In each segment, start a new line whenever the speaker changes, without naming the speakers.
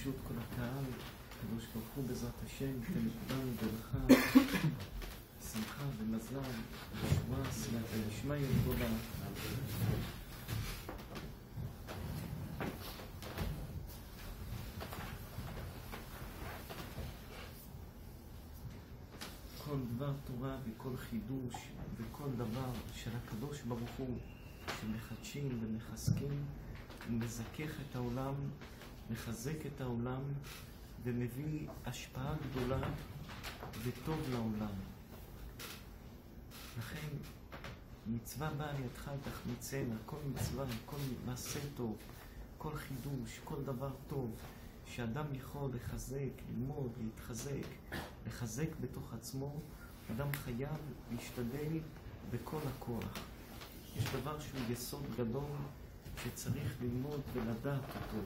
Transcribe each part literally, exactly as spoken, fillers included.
ברשות כל הקהל, קדוש ברוך הוא בעזרת השם, ייתן לכולנו ברכה, שמחה ומזל, ישועה, סייעתא דשמיא גדולה. כל דבר תורה וכל חידוש וכל דבר של הקדוש ברוך הוא שמחדשים ומחזקים ומזכך את העולם, מחזק את העולם ומביא השפעה גדולה וטוב לעולם. לכן מצווה באה לידך תחמיצנה, כל מצווה, כל מעשה טוב, כל חידוש, כל דבר טוב שאדם יכול לחזק, ללמוד, להתחזק, לחזק בתוך עצמו, אדם חייב להשתדל בכל הכוח. יש דבר שהוא יסוד גדול שצריך ללמוד ולדעת אותו.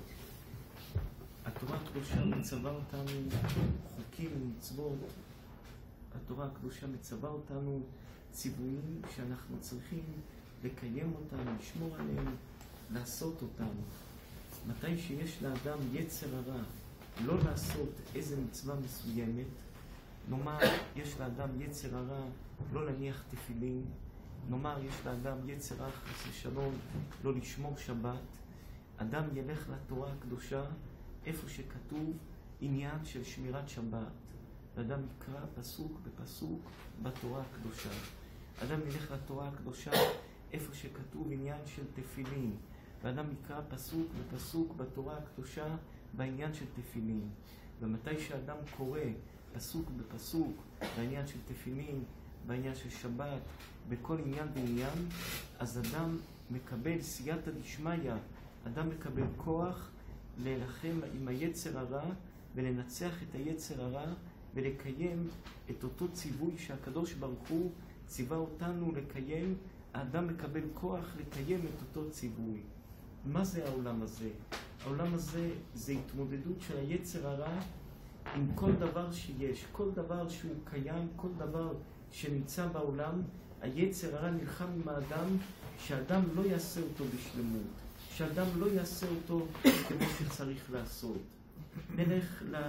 התורה הקדושה מצווה אותנו חוקים ומצוות. התורה הקדושה מצווה אותנו ציוויים שאנחנו צריכים לקיים אותם, לשמור עליהם, לעשות אותם. מתי שיש לאדם יצר הרע לא לעשות איזה מצווה מסוימת, נאמר יש לאדם יצר הרע לא להניח תפילין, נאמר יש לאדם יצר הרע חס ושלום לא לשמור שבת, אדם ילך לתורה הקדושה איפה שכתוב עניין של שמירת שבת, ואדם יקרא פסוק בפסוק בתורה הקדושה. אדם ילך לתורה הקדושה איפה שכתוב עניין של תפילין, ואדם יקרא פסוק בפסוק בתורה הקדושה בעניין של תפילין. ומתי שאדם קורא פסוק בפסוק בעניין של תפילין, בעניין של שבת, בכל עניין ועניין, אז אדם מקבל סייעתא דשמיא, אדם מקבל כוח להילחם עם היצר הרע ולנצח את היצר הרע ולקיים את אותו ציווי שהקדוש ברוך הוא ציווה אותנו לקיים. האדם מקבל כוח לקיים את אותו ציווי. מה זה העולם הזה? העולם הזה זה התמודדות של היצר הרע עם כל דבר שיש, כל דבר שהוא קיים, כל דבר שנמצא בעולם. היצר הרע נלחם עם האדם שהאדם לא יעשה אותו בשלמות, שהאדם לא יעשה אותו כמו שצריך לעשות. נלך ל...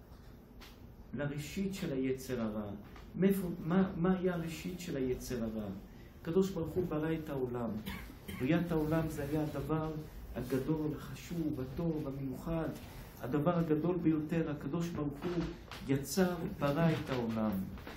לראשית של היצר הרע. מאיפה, מה, מה היה הראשית של היצר הרע? הקדוש ברוך הוא ברא את העולם. בריאת העולם זה היה הדבר הגדול, החשוב, הטוב, המיוחד, הדבר הגדול ביותר. הקדוש ברוך הוא יצר, ברא את העולם.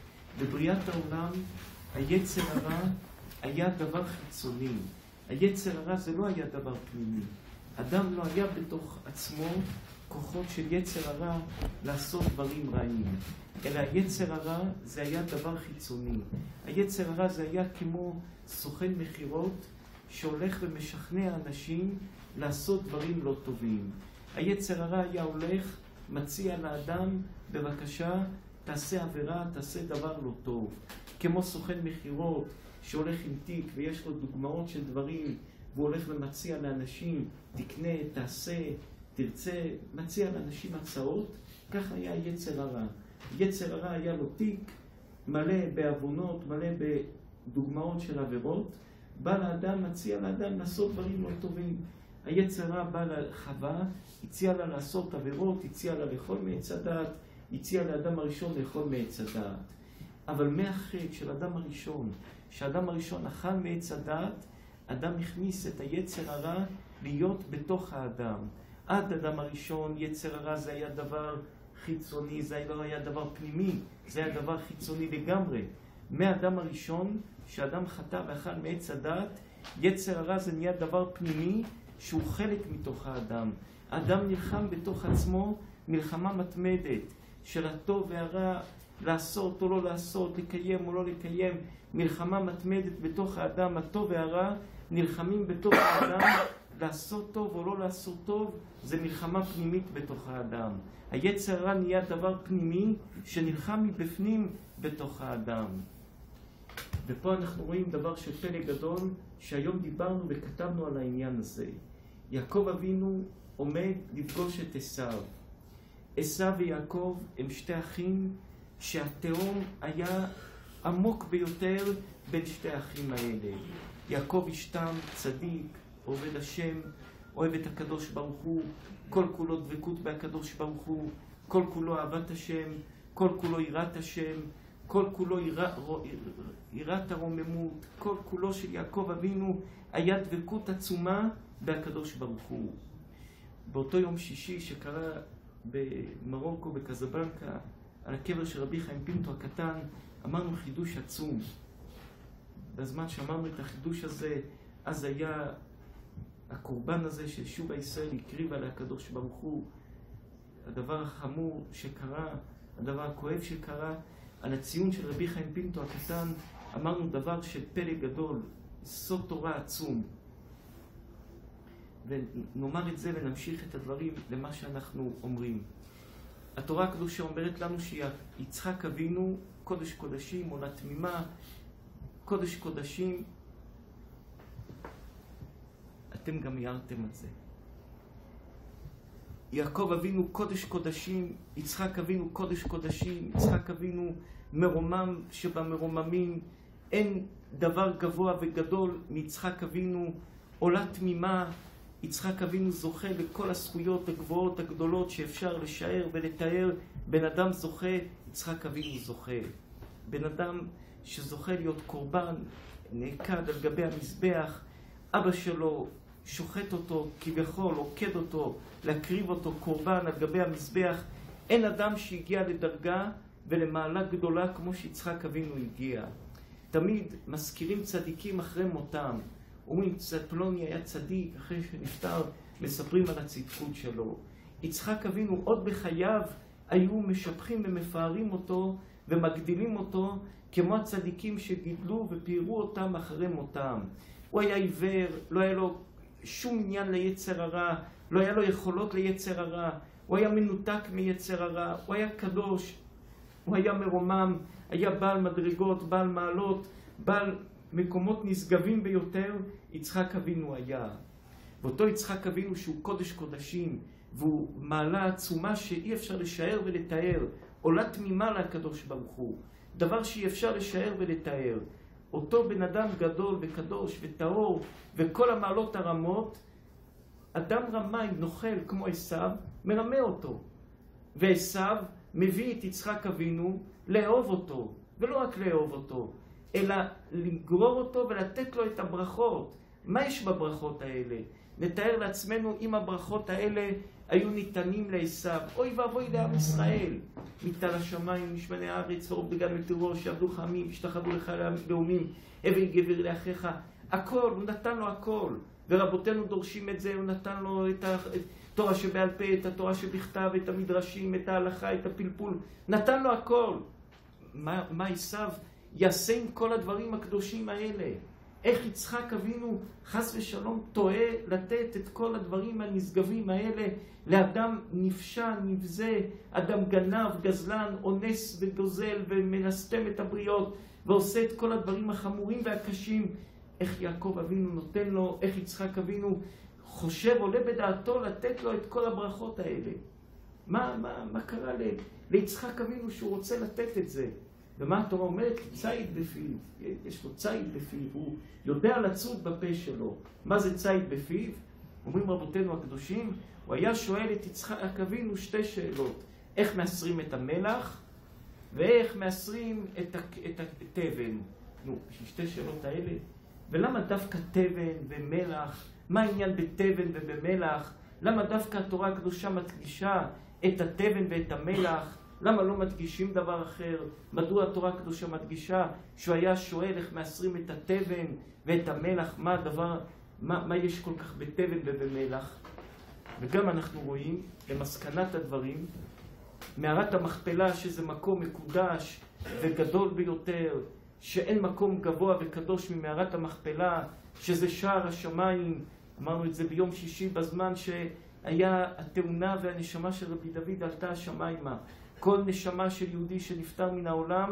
בבריאת העולם היצר הרע היה דבר חיצוני. היצר הרע זה לא היה דבר פנימי. אדם לא היה בתוך עצמו כוחות של יצר הרע לעשות דברים רעים, אלא היצר הרע זה היה דבר חיצוני. היצר הרע זה היה כמו סוכן מחירות שהולך ומשכנע אנשים לעשות דברים לא טובים. היצר הרע היה הולך, מציע לאדם, בבקשה, תעשה עבירה, תעשה דבר לא טוב. כמו סוכן מחירות שהולך עם תיק ויש לו דוגמאות של דברים, והוא הולך ומציע לאנשים, תקנה, תעשה, תרצה, מציע לאנשים הצעות. כך היה היצר הרע. יצר הרע היה לו תיק מלא בעוונות, מלא בדוגמאות של עבירות. בא לאדם, מציע לאדם לעשות דברים לא טובים. היצר הרע בא לחווה, הציע לה לעשות עבירות, הציע לה לאכול מעץ הדעת, הציע לאדם הראשון לאכול מעץ הדעת. אבל מהחטא של אדם הראשון, שהאדם הראשון אכל מעץ הדעת, אדם הכניס את היצר הרע להיות בתוך האדם. עד אדם הראשון יצר הרע זה היה דבר חיצוני, זה לא היה דבר פנימי, זה היה דבר חיצוני לגמרי. מהאדם הראשון, שאדם חטא ואכל מעץ הדעת, יצר הרע זה נהיה דבר פנימי שהוא חלק מתוך האדם. האדם נלחם בתוך עצמו מלחמה מתמדת של הטוב והרע, לעשות או לא לעשות, לקיים או לא לקיים, מלחמה מתמדת בתוך האדם. הטוב והרע נלחמים בתוך האדם, לעשות טוב או לא לעשות טוב, זה מלחמה פנימית בתוך האדם. היצר הרע נהיה דבר פנימי שנלחם מבפנים בתוך האדם. ופה אנחנו רואים דבר של פלא גדול, שהיום דיברנו וכתבנו על העניין הזה. יעקב אבינו עומד לפגוש את עשיו. עשיו ויעקב הם שתי אחים שהתהום היה עמוק ביותר בין שתי האחים האלה. יעקב אשתם צדיק, עובד השם, אוהב את הקדוש ברוך הוא, כל כולו דבקות בהקדוש ברוך הוא, כל כולו אהבת השם, כל כולו יראת השם, כל כולו יראת הרוממות, כל כולו של יעקב אבינו היה דבקות עצומה בהקדוש ברוך הוא. באותו יום שישי שקרה במרוקו, בקזבלנקה, על הקבר של רבי חיים פינטו הקטן, אמרנו חידוש עצום. בזמן שאמרנו את החידוש הזה, אז היה הקורבן הזה של שוב הישראל הקריב על הקדוש ברוך הוא. הדבר החמור שקרה, הדבר הכואב שקרה, על הציון של רבי חיים פינטו הקטן, אמרנו דבר של פלא גדול, סוד תורה עצום. ונאמר את זה ונמשיך את הדברים למה שאנחנו אומרים. התורה הקדושה אומרת לנו שיצחק אבינו, קודש קודשים, עונה תמימה, קודש קודשים, אתם גם הערתם על זה. יעקב אבינו קודש קודשים, יצחק אבינו קודש קודשים, יצחק אבינו מרומם שבמרוממים, אין דבר גבוה וגדול מיצחק אבינו, עולה תמימה, יצחק אבינו זוכה לכל הזכויות הגבוהות הגדולות שאפשר לשער ולתאר. בן אדם זוכה, יצחק אבינו זוכה. בן אדם שזוכה להיות קורבן, נעקד על גבי המזבח, אבא שלו שוחט אותו, כביכול, עוקד אותו, להקריב אותו קורבן על גבי המזבח. אין אדם שהגיע לדרגה ולמעלה גדולה כמו שיצחק אבינו הגיע. תמיד מזכירים צדיקים אחרי מותם. אומרים, פלוני היה צדיק, אחרי שנפטר, מספרים על הצדקות שלו. יצחק אבינו עוד בחייו היו משבחים ומפארים אותו ומגדילים אותו כמו הצדיקים שגידלו ופיירו אותם אחרי מותם. הוא היה עיוור, לא היה לו שום עניין ליצר הרע, לא היה לו יכולות ליצר הרע, הוא היה מנותק מיצר הרע, הוא היה קדוש, הוא היה מרומם, היה בעל מדרגות, בעל מעלות, בעל מקומות נשגבים ביותר. יצחק אבינו היה. ואותו יצחק אבינו שהוא קודש קודשים, והוא מעלה עצומה שאי אפשר לשער ולתאר, עולה תמימה לקדוש ברוך הוא, דבר שאי אפשר לשער ולתאר. אותו בן אדם גדול וקדוש וטהור וכל המעלות הרמות, אדם רמאי נוכל כמו עשיו מרמה אותו, ועשיו מביא את יצחק אבינו לאהוב אותו, ולא רק לאהוב אותו, אלא לגרור אותו ולתת לו את הברכות. מה יש בברכות האלה? נתאר לעצמנו אם הברכות האלה היו ניתנים לעשיו. אוי ואבוי לעם ישראל. מטל השמיים, משמני הארץ, אור בגן ותירור, שעבדו חמים, השתחוו לך לאומים, הבל גבר לאחיך. הכל, הוא נתן לו הכל. ורבותינו דורשים את זה, הוא נתן לו את התורה שבעל פה, את התורה שבכתב, את המדרשים, את ההלכה, את הפלפול. נתן לו הכל. מה, מה עשיו יעשה עם כל הדברים הקדושים האלה? איך יצחק אבינו חס ושלום טועה לתת את כל הדברים הנשגבים האלה לאדם נפשע, נבזה, אדם גנב, גזלן, אונס וגוזל ומנסתם את הבריות ועושה את כל הדברים החמורים והקשים. איך יעקב אבינו נותן לו, איך יצחק אבינו חושב, עולה בדעתו לתת לו את כל הברכות האלה? מה, מה, מה קרה ל, ליצחק אבינו שהוא רוצה לתת את זה? ומה התורה אומרת? ציד בפיו. יש לו ציד בפיו, הוא יודע לצוד בפה שלו. מה זה ציד בפיו? אומרים רבותינו הקדושים, הוא היה שואל את יצחק אבינו שתי שאלות. איך מאסרים את המלח, ואיך מאסרים את התבן. נו, שתי שאלות האלה. ולמה דווקא תבן ומלח? מה העניין בתבן ובמלח? למה דווקא התורה הקדושה מדגישה את התבן ואת המלח? למה לא מדגישים דבר אחר? מדוע התורה הקדושה מדגישה שהוא היה שואל איך מאסרים את התבן ואת המלח? מה הדבר, מה, מה יש כל כך בתבן ובמלח? וגם אנחנו רואים למסקנת הדברים, מערת המכפלה שזה מקום מקודש וגדול ביותר, שאין מקום גבוה וקדוש ממערת המכפלה, שזה שער השמיים. אמרנו את זה ביום שישי בזמן שהיה התאונה והנשמה של רבי דוד עלתה השמיימה. כל נשמה של יהודי שנפטר מן העולם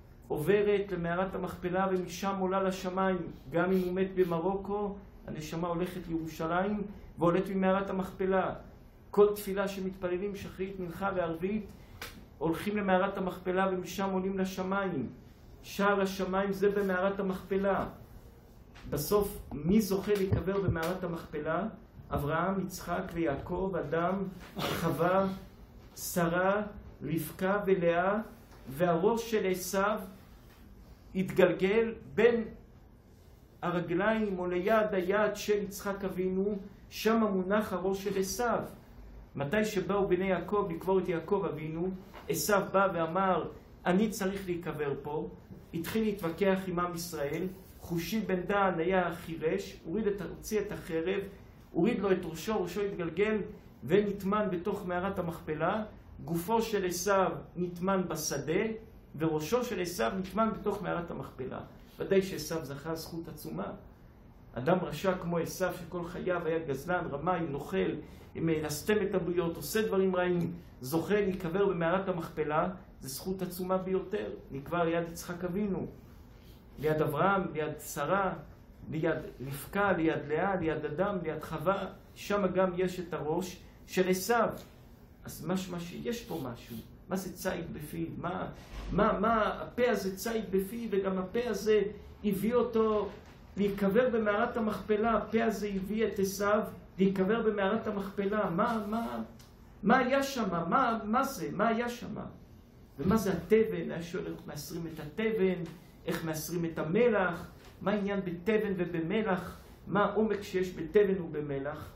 עוברת למערת המכפלה ומשם עולה לשמיים. גם אם הוא מת במרוקו, הנשמה הולכת לירושלים ועולת ממערת המכפלה. כל תפילה שמתפללים שחרית, מנחה וערבית, הולכים למערת המכפלה ומשם עולים לשמיים. שער השמיים זה במערת המכפלה. בסוף, מי זוכה להיקבר במערת המכפלה? אברהם, יצחק ויעקב, אדם, חווה, שרה, רבקה ולאה, והראש של עשיו התגלגל בין הרגליים או ליד היד של יצחק אבינו, שם מונח הראש של עשיו. מתי שבאו בני יעקב לקבור את יעקב אבינו, עשיו בא ואמר, אני צריך להיקבר פה, התחיל להתווכח עם עם ישראל, חושי בן דן היה חירש, הוריד את, הוציא את החרב, הוריד לו את ראשו, ראשו התגלגל ונטמן בתוך מערת המכפלה, גופו של עשיו נטמן בשדה, וראשו של עשיו נטמן בתוך מערת המכפלה. ודאי שעשיו זכה זכות עצומה. אדם רשע כמו עשיו שכל חייו היה גזלן, רמאי, נוכל, מלסתם את הבריות, עושה דברים רעים, זוכה להיקבר במערת המכפלה, זה זכות עצומה ביותר. נקבר ליד יצחק אבינו, ליד אברהם, ליד שרה, ליד רבקה, ליד לאה, ליד אדם, ליד חווה, שם גם יש את הראש של עשיו. אז משמע שיש פה משהו. מה זה ציד בפי? מה, מה, מה הפה הזה ציד בפי, וגם הפה הזה הביא אותו להיקבר במערת המכפלה. הפה הזה הביא את עשיו להיקבר במערת המכפלה. מה, מה, מה היה שם? מה, מה זה? מה היה שם? ומה זה התבן? היה שואל איך מאסרים את התבן, איך מאסרים את המלח, מה העניין בתבן ובמלח, מה העומק שיש בתבן ובמלח.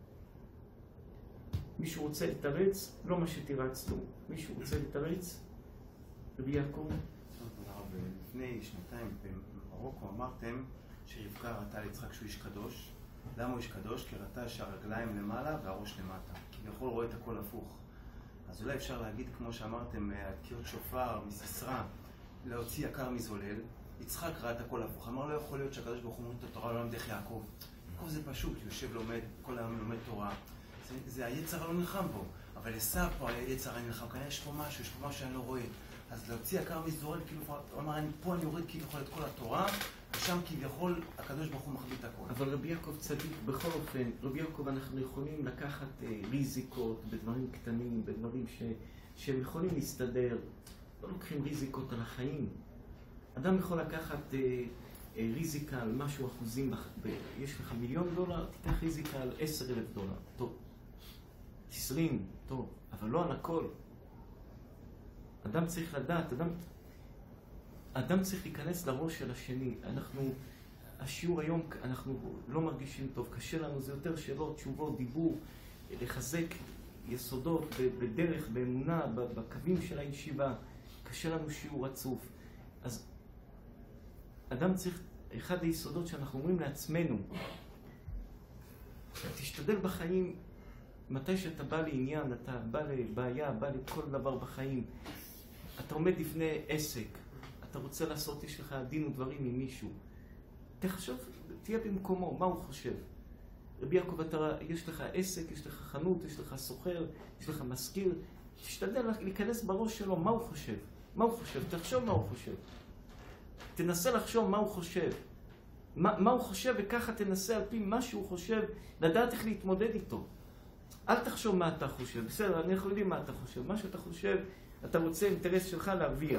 מישהו רוצה לתרץ? לא מה שתירצנו. מישהו רוצה לתרץ? רבי יעקב?
לפני שנתיים במרוקו אמרתם שרבקה ראתה ליצחק שהוא איש קדוש. למה הוא איש קדוש? כי ראתה שהרגליים למעלה והראש למטה. כביכול רואה את הכל הפוך. אז אולי אפשר להגיד, כמו שאמרתם, תקיעות שופר, מסיסרא, להוציא יקר מזולל. יצחק ראה את הכל הפוך. אמר, לא יכול להיות שהקדוש ברוך הוא מוריד את התורה לעולם דרך יעקב. יעקב זה פשוט, יושב לומד, כל היום לומד תורה. זה, זה היצר לא נלחם בו. אבל עשיו פה היצר נלחם, כאן יש פה משהו, יש פה משהו שאני לא רואה. אז להוציא יקר מזולל, כאילו, הוא אמר, אני, פה אני יורד כביכול את כל התורה, ושם כביכול הקדוש ברוך הוא מחביא את הכל.
אבל רבי יעקב צדיק, בכל אופן, רבי יעקב אנחנו יכולים לקחת אה, ריזיקות בדברים קטנים, בדברים ש, שהם יכולים להסתדר. לא לוקחים ריזיקות על החיים. אדם יכול לקחת אה, אה, ריזיקה על משהו אחוזים, בח... ב... יש לך מיליון דולר, תיקח ריזיקה על עשר אלף דולר. טוב. עשרים, טוב, אבל לא על הכל. אדם צריך לדעת, אדם, אדם צריך להיכנס לראש של השני. אנחנו, השיעור היום, אנחנו לא מרגישים טוב, קשה לנו, זה יותר שאלות, תשובות, דיבור, לחזק יסודות בדרך, באמונה, בקווים של הישיבה. קשה לנו שיעור עצוב. אז אדם צריך, אחד היסודות שאנחנו אומרים לעצמנו, תשתדל בחיים, מתי שאתה בא לעניין, אתה בא לבעיה, בא לכל דבר בחיים, אתה עומד לפני עסק, אתה רוצה לעשות, יש לך דין ודברים עם מישהו, תחשוב, תהיה במקומו, מה הוא חושב? רבי יעקב, אתה, יש לך עסק, יש לך חנות, יש לך סוחר, יש לך מזכיר, תשתדל להיכנס בראש שלו, מה הוא חושב? מה הוא חושב? תחשוב מה הוא חושב. תנסה לחשוב מה הוא חושב. מה, מה הוא חושב, וככה תנסה על פי מה שהוא חושב, לדעת איך להתמודד איתו. אל תחשוב מה אתה חושב. בסדר, אני יכול יודעים מה אתה חושב. מה שאתה חושב, אתה רוצה אינטרס שלך להרוויח.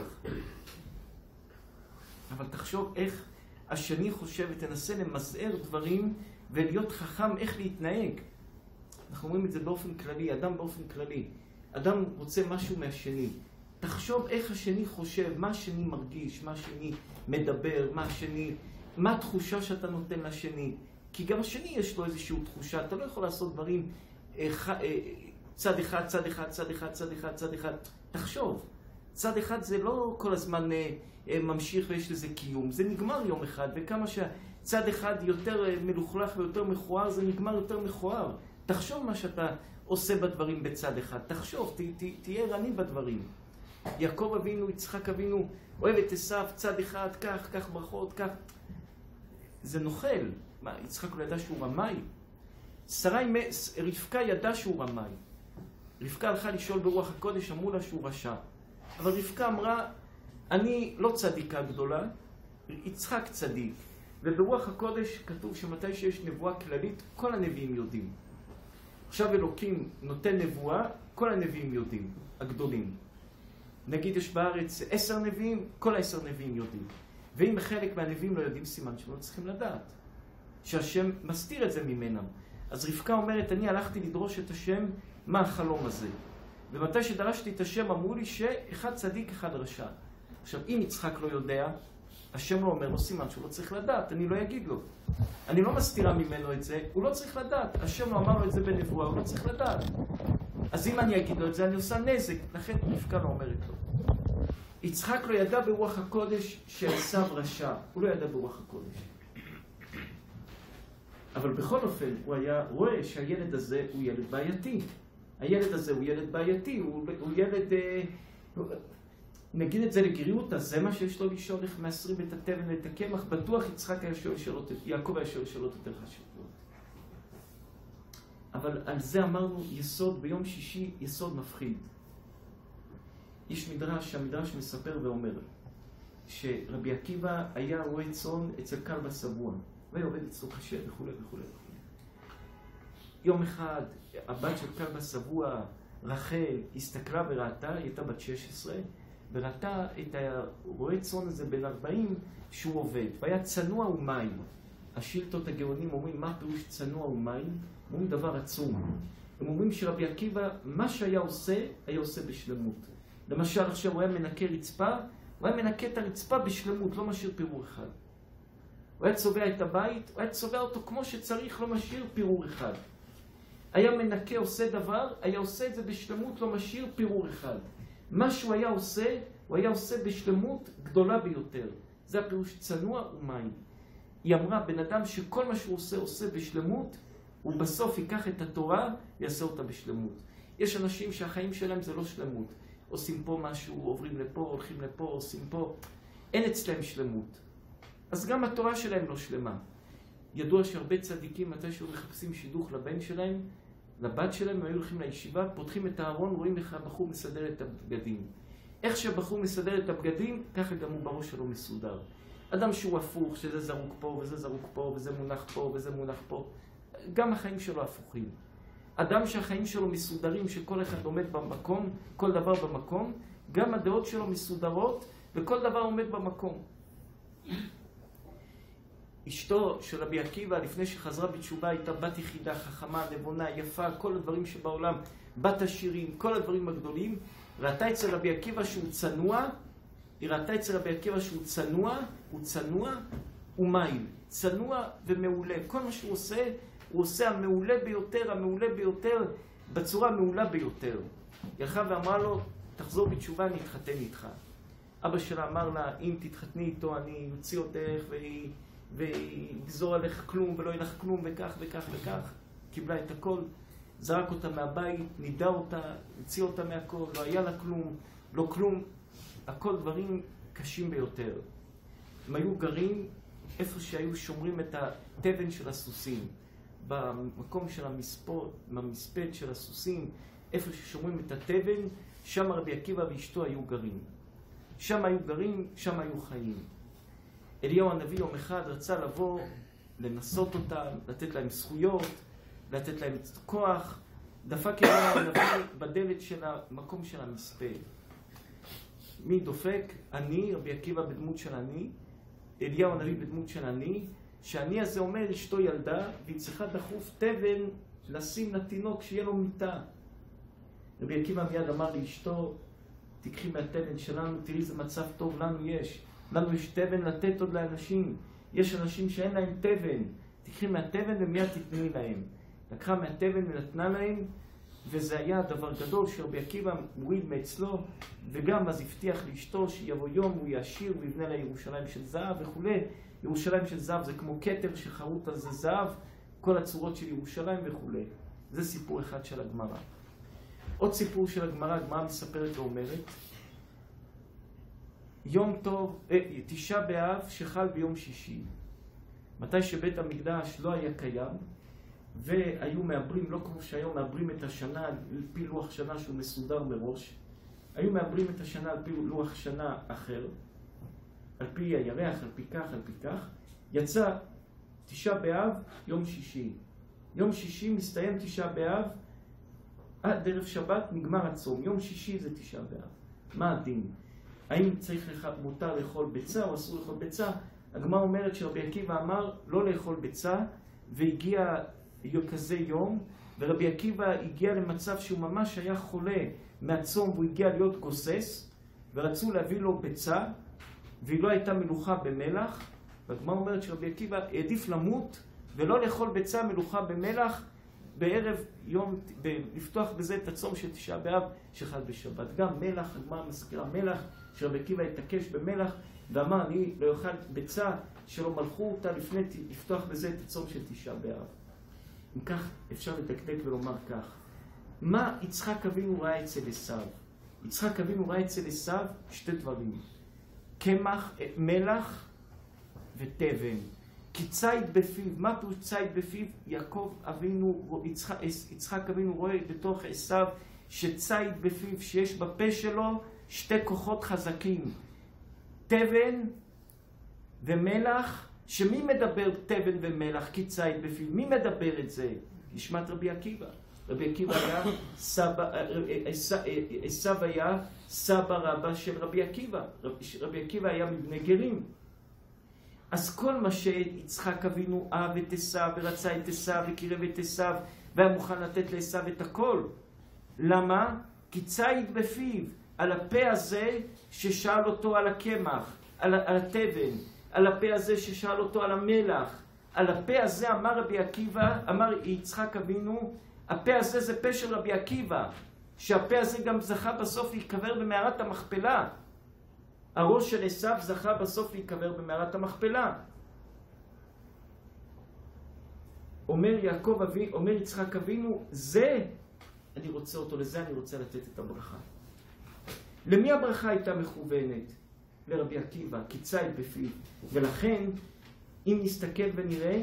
אבל תחשוב איך השני חושב, ותנסה למזער דברים ולהיות חכם איך להתנהג. אנחנו אומרים את זה באופן כללי, אדם באופן כללי. אדם רוצה משהו מהשני. תחשוב איך השני חושב, מה השני מרגיש, מה השני מדבר, מה השני, מה התחושה שאתה נותן לשני. כי גם השני יש לו איזושהי תחושה, אתה לא יכול לעשות דברים צד אחד, צד אחד, צד אחד, צד אחד, צד אחד. תחשוב, צד אחד זה לא כל הזמן ממשיך ויש לזה קיום, זה נגמר יום אחד, וכמה שהצד אחד יותר מלוכלך ויותר מכוער, זה נגמר יותר מכוער. תחשוב מה שאתה עושה בדברים בצד אחד, תחשוב, ת, ת, תהיה ערני בדברים. יעקב אבינו, יצחק אבינו, אוהב את עשיו, צד אחד, כך, כך ברכות, כך. זה נוכל. מה, יצחק לא ידע שהוא רמאי? שרה, רבקה ידע שהוא רמאי. רבקה הלכה לשאול ברוח הקודש, אמרו לה שהוא רשע. אבל רבקה אמרה, אני לא צדיקה גדולה, יצחק צדיק. וברוח הקודש כתוב שמתי שיש נבואה כללית, כל הנביאים יודעים. עכשיו אלוקים נותן נבואה, כל הנביאים יודעים, הגדולים. נגיד יש בארץ עשר נביאים, כל העשר נביאים יודעים. ואם חלק מהנביאים לא יודעים, סימן שהם לא צריכים לדעת. שהשם מסתיר את זה ממנם. אז רבקה אומרת, אני הלכתי לדרוש את השם, מה החלום הזה? ומתי שדרשתי את השם אמרו לי שאחד צדיק, אחד רשע. עכשיו, אם יצחק לא יודע, השם לא אומר לו סימן שהוא לא צריך לדעת, אני לא אגיד לו. אני לא מסתירה ממנו את זה, הוא לא צריך לדעת. השם לא אמר לו את זה בנבואה, הוא לא צריך לדעת. אז אם אני אגיד לו את זה, אני עושה נזק, לכן רבקה לא אומרת לו. יצחק לא ידע ברוח הקודש שעשיו רשע, הוא לא ידע ברוח הקודש. אבל בכל אופן, הוא היה רואה שהילד הזה הוא ילד בעייתי. הילד הזה הוא ילד בעייתי, הוא, הוא ילד... הוא, נגיד את זה לגריעות, אז זה מה שיש לו לשאול איך מעשרים את התבן ואת הקמח, בטוח יצחק היה שואל שאלות, יעקב היה שואל שאלות יותר חשובות. אבל על זה אמרנו יסוד ביום שישי, יסוד מפחיד. יש מדרש, המדרש מספר ואומר שרבי עקיבא היה רועה צאן אצל כלבא שבוע, והיה עובד אצלו קשה וכו' וכו'. יום אחד הבת של כלבא שבוע, רחל, הסתכלה וראתה, היא הייתה בת שש עשרה, וראתה את הרועה צאן הזה בן ארבעים שהוא עובד, והיה צנוע ומים. השילטות הגאונים אומרים, מה פירוש צנוע ומים? אומרים דבר עצום. הם אומרים שרבי עקיבא, מה שהיה עושה, היה עושה בשלמות. למשל, עכשיו הוא היה מנקה רצפה, הוא היה מנקה את הרצפה בשלמות, לא משאיר פירור אחד. הוא היה צובע את הבית, הוא היה צובע אותו כמו שצריך, לא משאיר פירור אחד. היה מנקה, עושה דבר, היה עושה את זה בשלמות, לא משאיר פירור אחד. מה שהוא היה עושה, הוא היה עושה בשלמות גדולה ביותר. זה הפירוש צנוע ומים. היא אמרה, בן אדם שכל מה שהוא עושה, עושה בשלמות, הוא בסוף ייקח את התורה ויעשה אותה בשלמות. יש אנשים שהחיים שלהם זה לא שלמות. עושים פה משהו, עוברים לפה, הולכים לפה, עושים פה. אין אצלם שלמות. אז גם התורה שלהם לא שלמה. ידוע שהרבה צדיקים, מתי שהיו מחפשים שידוך לבן שלהם, לבת שלהם, הם היו הולכים לישיבה, פותחים את הארון, רואים איך הבחור מסדר את הבגדים. איך שהבחור מסדר את הבגדים, ככה גם הוא בראש שלו מסודר. אדם שהוא הפוך, שזה זרוק פה, וזה זרוק פה, וזה מונח פה, וזה מונח פה. גם החיים שלו הפוכים. אדם שהחיים שלו מסודרים, שכל אחד עומד במקום, כל דבר במקום, גם הדעות שלו מסודרות, וכל דבר עומד במקום. אשתו של רבי עקיבא, לפני שחזרה בתשובה, הייתה בת יחידה, חכמה, נבונה, יפה, כל הדברים שבעולם, בת עשירים, כל הדברים הגדולים. ראתה אצל רבי עקיבא שהוא צנוע, היא ראתה אצל רבי עקיבא שהוא צנוע, הוא צנוע ומעיל, צנוע ומעולה. כל מה שהוא עושה, הוא עושה המעולה ביותר, המעולה ביותר, בצורה המעולה ביותר. היא הלכה ואמרה לו, תחזור בתשובה, אני אתחתן איתך. אבא שלה אמר לה, אם תתחתני איתו, אני אוציא אותך והיא... ויגזור עליך כלום ולא ילך כלום וכך וכך וכך. קיבלה את הכל, זרק אותה מהבית, נידה אותה, הוציא אותה מהכל, לא היה לה כלום, לא כלום. הכל דברים קשים ביותר. הם היו גרים איפה שהיו שומרים את התבן של הסוסים. במקום של המספות, במספת של הסוסים, איפה ששומרים את התבן, שם רבי עקיבא ואשתו היו גרים. שם היו גרים, שם היו חיים. אליהו הנביא יום אחד רצה לבוא, לנסות אותם, לתת להם זכויות, לתת להם כוח. דפק אליהו הנביא בדלת של המקום של המספה. מי דופק? אני, רבי עקיבא בדמות של אני, אליהו הנביא בדמות של אני, שאני הזה אומר, אשתו ילדה, והיא צריכה דחוף תבן לשים לתינוק שיהיה לו מיטה. רבי עקיבא מיד אמר לאשתו, תקחי מהתבן שלנו, תראי איזה מצב טוב לנו יש. לנו יש תבן לתת עוד לאנשים. יש אנשים שאין להם תבן. תקחי מהתבן ומיד תתני להם. לקחה מהתבן ונתנה להם, וזה היה דבר גדול שרבי עקיבא מוריד מאצלו, וגם אז הבטיח לאשתו שיבוא יום הוא יעשיר ויבנה לה ירושלים של זהב וכו'. ירושלים של זהב זה כמו כתר שחרוט על זה זהב, כל הצורות של ירושלים וכו'. זה סיפור אחד של הגמרא. עוד סיפור של הגמרא, הגמרא מספרת ואומרת, יום טוב, אה, תשעה באב שחל ביום שישי. מתי שבית המקדש לא היה קיים, והיו מעברים, לא כמו שהיום מעברים את השנה על פי לוח שנה שהוא מסודר מראש, היו מעברים את השנה על פי לוח שנה אחר, על פי הירח, על פי כך, על פי כך. יצא תשעה באב, יום שישי. יום שישי מסתיים תשעה באב, עד ערב שבת נגמר הצום. יום שישי זה תשעה באב. מה הדין? האם צריך לך, מותר לאכול ביצה או אסור לאכול ביצה? הגמרא אומרת שרבי עקיבא אמר לא לאכול ביצה, והגיע כזה יום, ורבי עקיבא הגיע למצב שהוא ממש היה חולה מהצום, והוא הגיע להיות גוסס, ורצו להביא לו ביצה, והיא לא הייתה מלוכה במלח, והגמרא אומרת שרבי עקיבא העדיף למות ולא לאכול ביצה מלוכה במלח בערב יום, ב- לפתוח בזה את הצום של תשעה באב שחל בשבת. גם מלח, הגמרא מזכירה מלח, שרבי עקיבא התעקש במלח, ואמר אני לא אוכל ביצה שלא מלכו אותה לפני לפתוח בזה את הצום של תשעה באב. אם כך אפשר לדקדק ולומר כך, מה יצחק אבינו ראה אצל עשיו? יצחק אבינו ראה אצל עשיו שתי דברים, קמח, מלח ותבן. כי ציד בפיו, מה פירוש ציד בפיו? יעקב אבינו, יצחק, יצחק אבינו רואה בתוך עשיו שציד בפיו, שיש בפה שלו שתי כוחות חזקים, תבן ומלח. שמי מדבר תבן ומלח כי ציד בפיו? מי מדבר את זה? נשמת רבי עקיבא. רבי עקיבא היה סבא, עשיו היה סבא רבא של רבי עקיבא. רבי עקיבא היה מבני גרים. אז כל מה שיצחק אבינו אהב את עשיו ורצה את עשיו וקירב את עשיו והיה מוכן לתת לעשיו את הכל. למה? כי ציד בפיו, על הפה הזה ששאל אותו על הקמח, על, על התבן, על הפה הזה ששאל אותו על המלח, על הפה הזה אמר רבי עקיבא, אמר יצחק אבינו, הפה הזה זה פה של רבי עקיבא, שהפה הזה גם זכה בסוף להיקבר במערת המכפלה. הראש של עשיו זכה בסוף להיקבר במערת המכפלה. אומר יעקב אבי, אומר יצחק אבינו, זה אני רוצה אותו, לזה אני רוצה לתת את הברכה. למי הברכה הייתה מכוונת? לרבי עקיבא, כי ציד בפיו. ולכן אם נסתכל ונראה,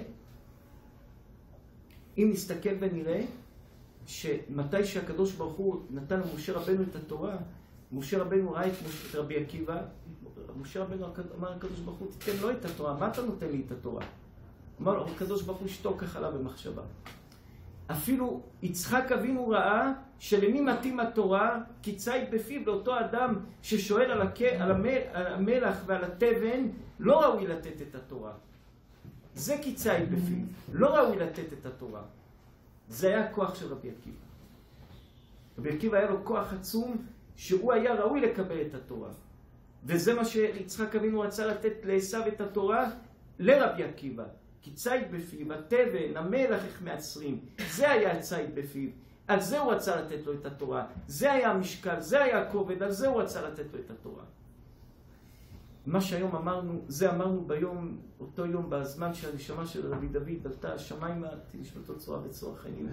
אם נסתכל ונראה שמתי שהקדוש ברוך הוא נתן למשה רבנו את התורה, משה רבנו ראה את רבי עקיבא, משה רבנו אמר הקדוש ברוך הוא, תיתן לו את התורה, מה אתה נותן לי את התורה? אמר לו, הקדוש ברוך הוא שתוק כחלה במחשבה. אפילו יצחק אבינו ראה שלמי מתאים התורה, כי ציד בפיו, לאותו אדם ששואל על, הק... על, המל... על המלח ועל התבן, לא ראוי לתת את התורה. זה כי ציד בפיו, לא ראוי לתת את התורה. זה היה הכוח של רבי עקיבא. רבי עקיבא היה לו כוח עצום שהוא היה ראוי לקבל את התורה. וזה מה שיצחק אבינו רצה לתת לעשיו את התורה לרבי עקיבא. כי ציד בפיו, התבן, המלח, איך מעצרים. זה היה הציד בפיו. על זה הוא רצה לתת לו את התורה. זה היה המשקל, זה היה הכובד, על זה הוא רצה לתת לו את התורה. מה שהיום אמרנו, זה אמרנו ביום, אותו יום, בזמן שהנשמה של רבי דוד עלתה השמיימה, תנשמתו צורה וצורה חיים.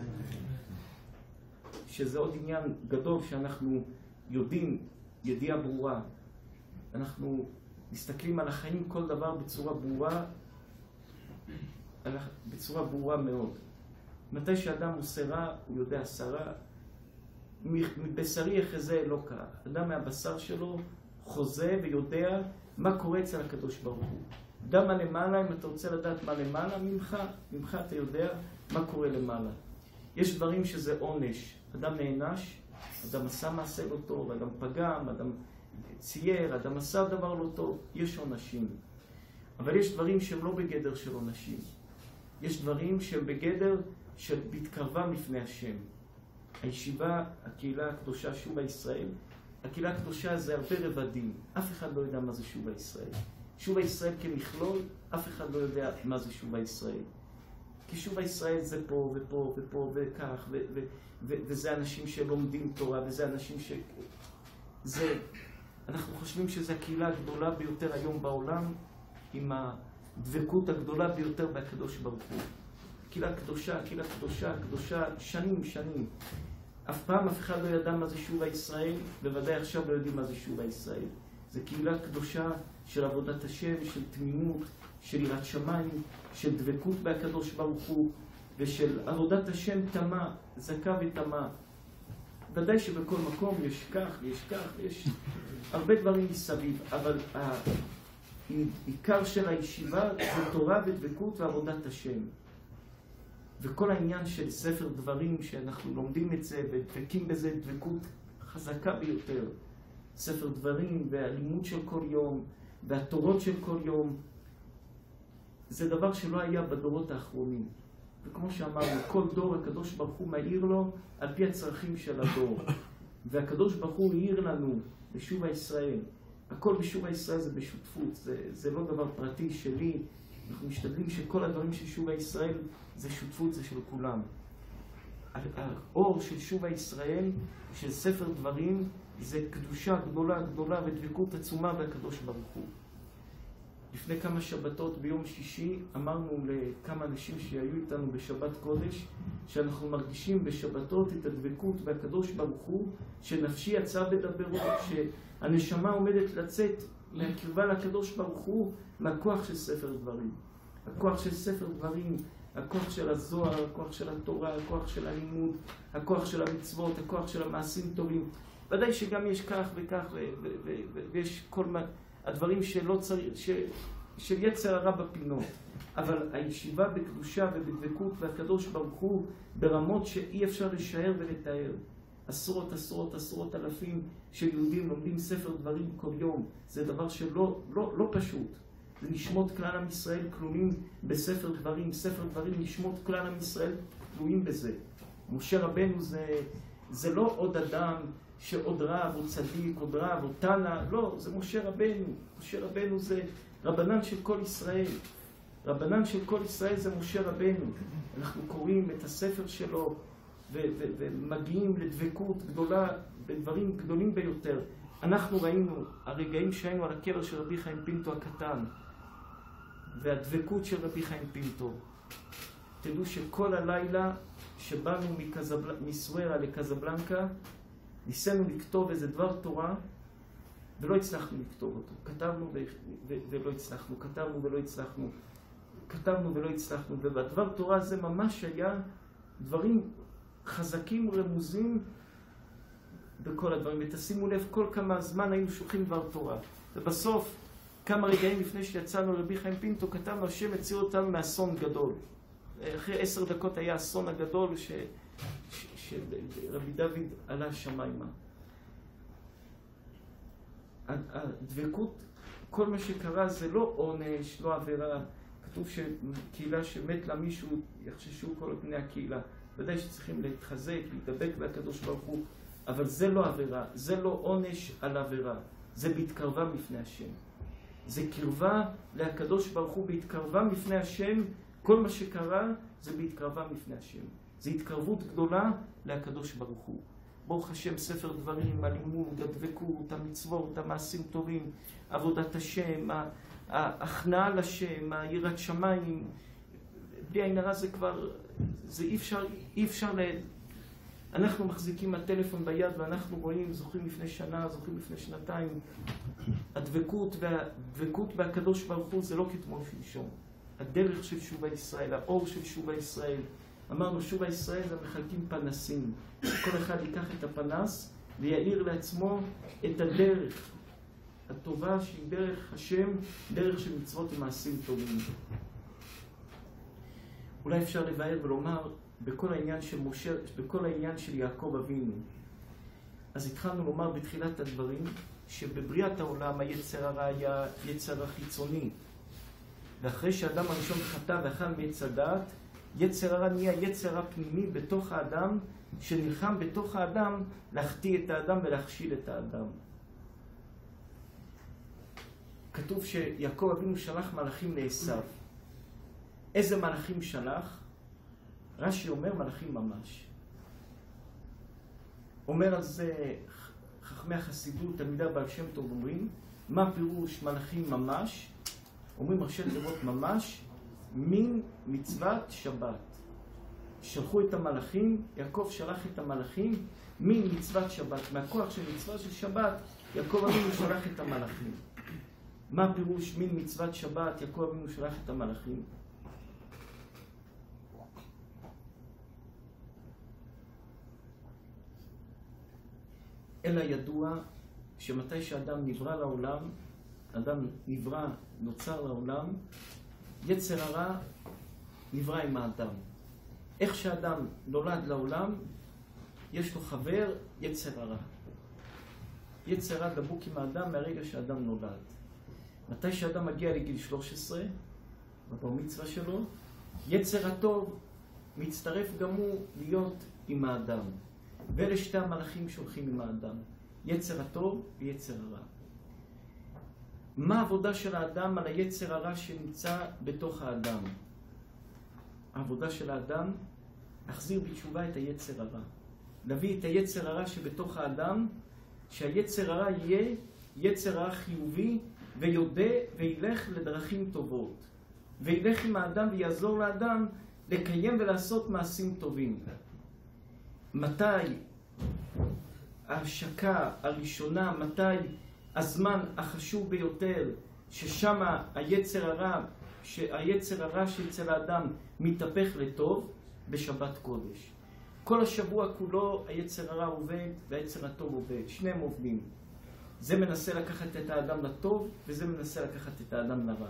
שזה עוד עניין גדול שאנחנו יודעים, ידיעה ברורה. אנחנו מסתכלים על החיים כל דבר בצורה ברורה, בצורה ברורה מאוד. מתי שאדם עושה רע, הוא יודע עשרה. מבשרי יחזה אלוקה. אדם מהבשר שלו חוזה ויודע מה קורה אצל הקדוש ברוך הוא. אדם מה למעלה, אם אתה רוצה לדעת מה למעלה, ממך, ממך אתה יודע מה קורה למעלה. יש דברים שזה עונש. אדם נענש, אדם עשה מעשה לא טוב, אדם פגם, אדם צייר, אדם עשה דבר לא טוב. יש עונשים. אבל יש דברים שהם לא בגדר של עונשים. יש דברים שהם בגדר של בהתקרבה לפני השם. הישיבה, הקהילה הקדושה שובה ישראל, הקהילה הקדושה זה הרבה רבדים. אף אחד לא יודע מה זה שובה ישראל. שובה ישראל כמכלול, אף אחד לא יודע מה זה שובה ישראל. כי שובה ישראל זה פה ופה ופה וכך, ו- ו- ו- וזה אנשים שלומדים תורה, וזה אנשים ש... זה... אנחנו חושבים שזו הקהילה הגדולה ביותר היום בעולם, עם הדבקות הגדולה ביותר בהקדוש ברוך הוא. קהילה קדושה, קהילה קדושה, קדושה, שנים, שנים. אף פעם אף אחד לא ידע מה זה שובה ישראל, בוודאי עכשיו לא יודעים מה זה שובה ישראל. זה קהילה קדושה של עבודת השם, של תמימות, של יראת שמיים, של דבקות בהקדוש ברוך הוא, ושל עבודת השם תמה, זכה ותמה. ודאי שבכל מקום יש כך, יש כך, יש הרבה דברים מסביב, אבל העיקר של הישיבה זה תורה ודבקות ועבודת השם. וכל העניין של ספר דברים שאנחנו לומדים את זה ודבקים בזה דבקות חזקה ביותר. ספר דברים והלימוד של כל יום והתורות של כל יום. זה דבר שלא היה בדורות האחרונים. וכמו שאמרנו, כל דור הקדוש ברוך הוא מאיר לו על פי הצרכים של הדור. והקדוש ברוך הוא העיר לנו בשוב הישראל. הכל בשוב הישראל זה בשותפות, זה, זה לא דבר פרטי שלי. אנחנו משתדלים שכל הדברים של שוב הישראל זה שותפות, זה של כולם. האור של שוב הישראל, של ספר דברים, זה קדושה גדולה גדולה ודבקות עצומה בקדוש ברוך הוא. לפני כמה שבתות ביום שישי אמרנו לכמה אנשים שהיו איתנו בשבת קודש שאנחנו מרגישים בשבתות את הדבקות והקדוש ברוך הוא, שנפשי יצאה בדברות, שהנשמה עומדת לצאת מהקרבה לקדוש ברוך הוא מהכוח של ספר דברים. הכוח של ספר דברים, הכוח של הזוהר, הכוח של התורה, הכוח של הלימוד, הכוח של המצוות, הכוח של המעשים טובים. ודאי שגם יש כך וכך ויש כל מה... הדברים שלא צריך, ש, של יצר הרע בפינות. אבל הישיבה בקדושה ובדבקות והקדוש ברוך הוא ברמות שאי אפשר לשער ולתאר. עשרות, עשרות, עשרות אלפים של יהודים לומדים ספר דברים כל יום. זה דבר שלא לא, לא פשוט. זה נשמות כלל עם ישראל כלולים בספר דברים. ספר דברים נשמות כלל עם ישראל כלולים בזה. משה רבנו זה, זה לא עוד אדם שעוד רב או צדיק, עוד רב או תנא, לא, זה משה רבנו. משה רבנו זה רבנן של כל ישראל. רבנן של כל ישראל זה משה רבנו. אנחנו קוראים את הספר שלו ו- ו- ומגיעים לדבקות גדולה בדברים גדולים ביותר. אנחנו ראינו הרגעים שהיינו על הקבר של רבי חיים פינטו הקטן והדבקות של רבי חיים פינטו. תדעו שכל הלילה שבאנו מקזבל... מסוארה לקזבלנקה ניסינו לכתוב איזה דבר תורה ולא הצלחנו לכתוב אותו. כתבנו ו... ו... ולא הצלחנו, כתבנו ולא הצלחנו, כתבנו ולא הצלחנו. ובדבר תורה זה ממש היה דברים חזקים ורמוזים בכל הדברים. ותשימו לב, כל כמה זמן היינו שולחים דבר תורה. ובסוף, כמה רגעים לפני שיצאנו לרבי חיים פינטו, כתבנו, השם הציל אותנו מאסון גדול. אחרי עשר דקות היה האסון הגדול ש... שרבי דוד עלה שמיימה. הדבקות, כל מה שקרה זה לא עונש, לא עבירה. כתוב שקהילה שמת לה מישהו, יחששו כל בני הקהילה. ודאי שצריכים להתחזק, להתדבק לקדוש ברוך הוא, אבל זה לא עבירה, זה לא עונש על עבירה. זה בהתקרבה מפני השם. זה קרבה לקדוש ברוך הוא בהתקרבה מפני השם. כל מה שקרה זה בהתקרבה מפני השם. זה התקרבות גדולה לקדוש ברוך הוא. ברוך השם, ספר דברים, הלימוד, הדבקות, המצוות, המעשים טובים, עבודת השם, ההכנעה לשם, היראת שמיים. בלי עין הרע זה כבר, זה אי אפשר, אי אפשר ל... אנחנו מחזיקים הטלפון ביד ואנחנו רואים, זוכרים לפני שנה, זוכרים לפני שנתיים. הדבקות והדבקות בהקדוש ברוך הוא זה לא כתמול שלשום. הדרך של שוב הישראל, האור של שוב הישראל. אמרנו, שוב הישראל זה מחלקים פנסים. כל אחד ייקח את הפנס ויעיר לעצמו את הדרך הטובה שהיא דרך השם, דרך של מצוות ומעשים טובים. אולי אפשר לבאר ולומר בכל העניין של משה, בכל העניין של יעקב אבינו. אז התחלנו לומר בתחילת הדברים שבבריאת העולם היצר הרע היה יצר החיצוני. ואחרי שהאדם הראשון חטא ואכל מעץ הדעת, יצר הרע נהיה יצר הפנימי בתוך האדם, שנלחם בתוך האדם להחטיא את האדם ולהכשיל את האדם. כתוב שיעקב אבינו שלח מלאכים לעשו. איזה מלאכים שלח? רש"י אומר מלאכים ממש. אומר על זה חכמי החסידות, תלמידי הבעל שם טוב אומרים, מה פירוש מלאכים ממש? אומרים ראשי תיבות ממש, מן מצוות שבת. שלחו את המלאכים, יעקב שלח את המלאכים, מן מצוות שבת. מהכוח של מצוות של שבת, יעקב אבינו שלח את המלאכים. מה פירוש מן מצוות שבת, יעקב אבינו שלח את המלאכים? אלא ידוע שמתי שאדם נברא לעולם, אדם נברא, נוצר לעולם, יצר הרע נברא עם האדם. איך שאדם נולד לעולם, יש לו חבר יצר הרע. יצר הרע דבוק עם האדם מהרגע שאדם נולד. מתי שאדם מגיע לגיל שלוש עשרה, בבר מצווה שלו, יצר הטוב מצטרף גם הוא להיות עם האדם. ואלה שתי המלאכים שהולכים עם האדם, יצר הטוב ויצר הרע. מה העבודה של האדם על היצר הרע שנמצא בתוך האדם? העבודה של האדם, להחזיר בתשובה את היצר הרע. להביא את היצר הרע שבתוך האדם, שהיצר הרע יהיה יצר הרע חיובי, ויודה וילך לדרכים טובות. וילך עם האדם ויעזור לאדם לקיים ולעשות מעשים טובים. מתי ההשקה הראשונה, מתי הזמן החשוב ביותר, ששם היצר הרע, שהיצר הרע שאצל האדם מתהפך לטוב? בשבת קודש. כל השבוע כולו היצר הרע עובד והיצר הטוב עובד. שניהם עובדים. זה מנסה לקחת את האדם לטוב, וזה מנסה לקחת את האדם לרע.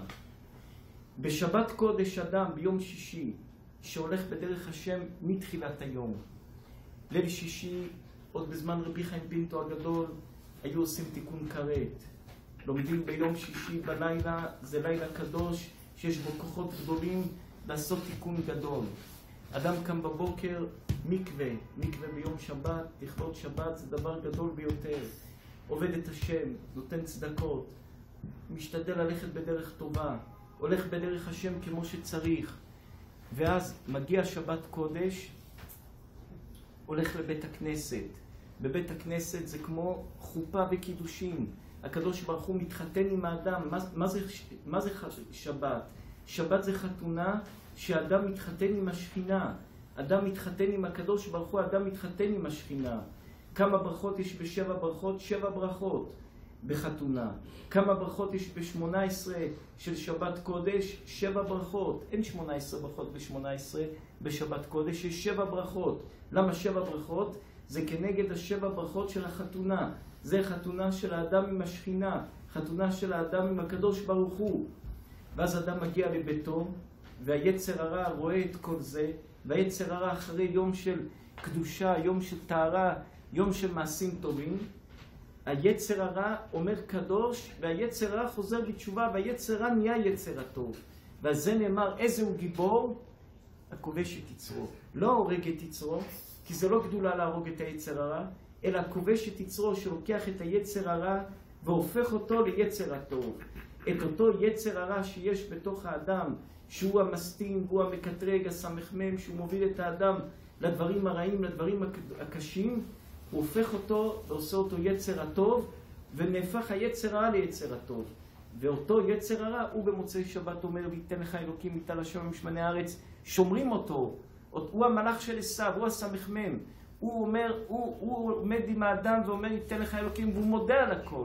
בשבת קודש אדם ביום שישי, שהולך בדרך השם מתחילת היום. ליל שישי, עוד בזמן רבי חיים פינטו הגדול, היו עושים תיקון כרת. לומדים ביום שישי בלילה, זה לילה קדוש, שיש בו כוחות גדולים לעשות תיקון גדול. אדם קם בבוקר, מקווה, מקווה ביום שבת, לכבוד שבת, זה דבר גדול ביותר. עובד את השם, נותן צדקות, משתדל ללכת בדרך טובה, הולך בדרך השם כמו שצריך. ואז מגיע שבת קודש, הולך לבית הכנסת. בבית הכנסת זה כמו חופה וקידושין. הקדוש ברוך הוא מתחתן עם האדם. מה, מה, זה, מה זה שבת? שבת זה חתונה שאדם מתחתן עם השכינה. אדם מתחתן עם הקדוש ברוך הוא, אדם מתחתן עם השכינה. כמה ברכות יש בשבע ברכות? שבע ברכות בחתונה. כמה ברכות יש בשמונה עשרה של שבת קודש? שבע ברכות. אין שמונה עשרה ברכות בשמונה עשרה בשבת קודש, יש שבע ברכות. למה שבע ברכות? זה כנגד השבע ברכות של החתונה. זה חתונה של האדם עם השכינה, חתונה של האדם עם הקדוש ברוך הוא. ואז אדם מגיע לביתו, והיצר הרע רואה את כל זה, והיצר הרע אחרי יום של קדושה, יום של טהרה, יום של מעשים טובים, היצר הרע אומר קדוש, והיצר הרע חוזר בתשובה, והיצר הרע נהיה יצר הטוב. ועל זה נאמר, איזה הוא גיבור? הכובש את יצרו. לא הורג את יצרו, כי זה לא גדולה להרוג את היצר הרע, אלא הכובש את יצרו שלוקח את היצר הרע והופך אותו ליצר הטוב. את אותו יצר הרע שיש בתוך האדם, שהוא המסתים, הוא המקטרג, הסמ"ם, שהוא מוביל את האדם לדברים הרעים, לדברים הקשים, הוא הופך אותו ועושה אותו יצר הטוב, ונהפך היצר הרע ליצר הטוב. ואותו יצר הרע, הוא במוצאי שבת אומר, ויתן לך אלוקים איתה לשם משמני הארץ, שומרים אותו. הוא המלאך של עשיו, הוא הסמ"ם. הוא אומר, הוא, הוא עומד עם האדם ואומר, ייתן לך אלוקים, והוא מודה על הכל.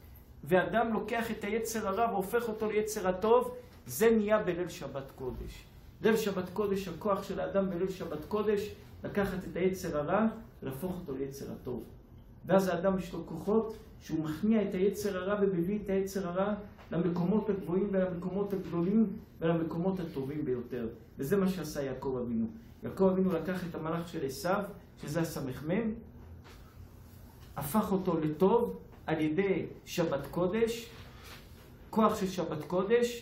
ואדם לוקח את היצר הרע והופך אותו ליצר הטוב, זה נהיה בליל שבת קודש. ליל שבת קודש, הכוח של האדם בליל שבת קודש, לקחת את היצר הרע ולהפוך אותו ליצר הטוב. ואז האדם יש לו כוחות שהוא מכניע את היצר הרע ומביא את היצר הרע למקומות הגבוהים ולמקומות הגדולים ולמקומות הטובים ביותר. וזה מה שעשה יעקב אבינו. יעקב אבינו לקח את המלאך של עשיו, שזה הסמ"ם, הפך אותו לטוב על ידי שבת קודש, כוח של שבת קודש,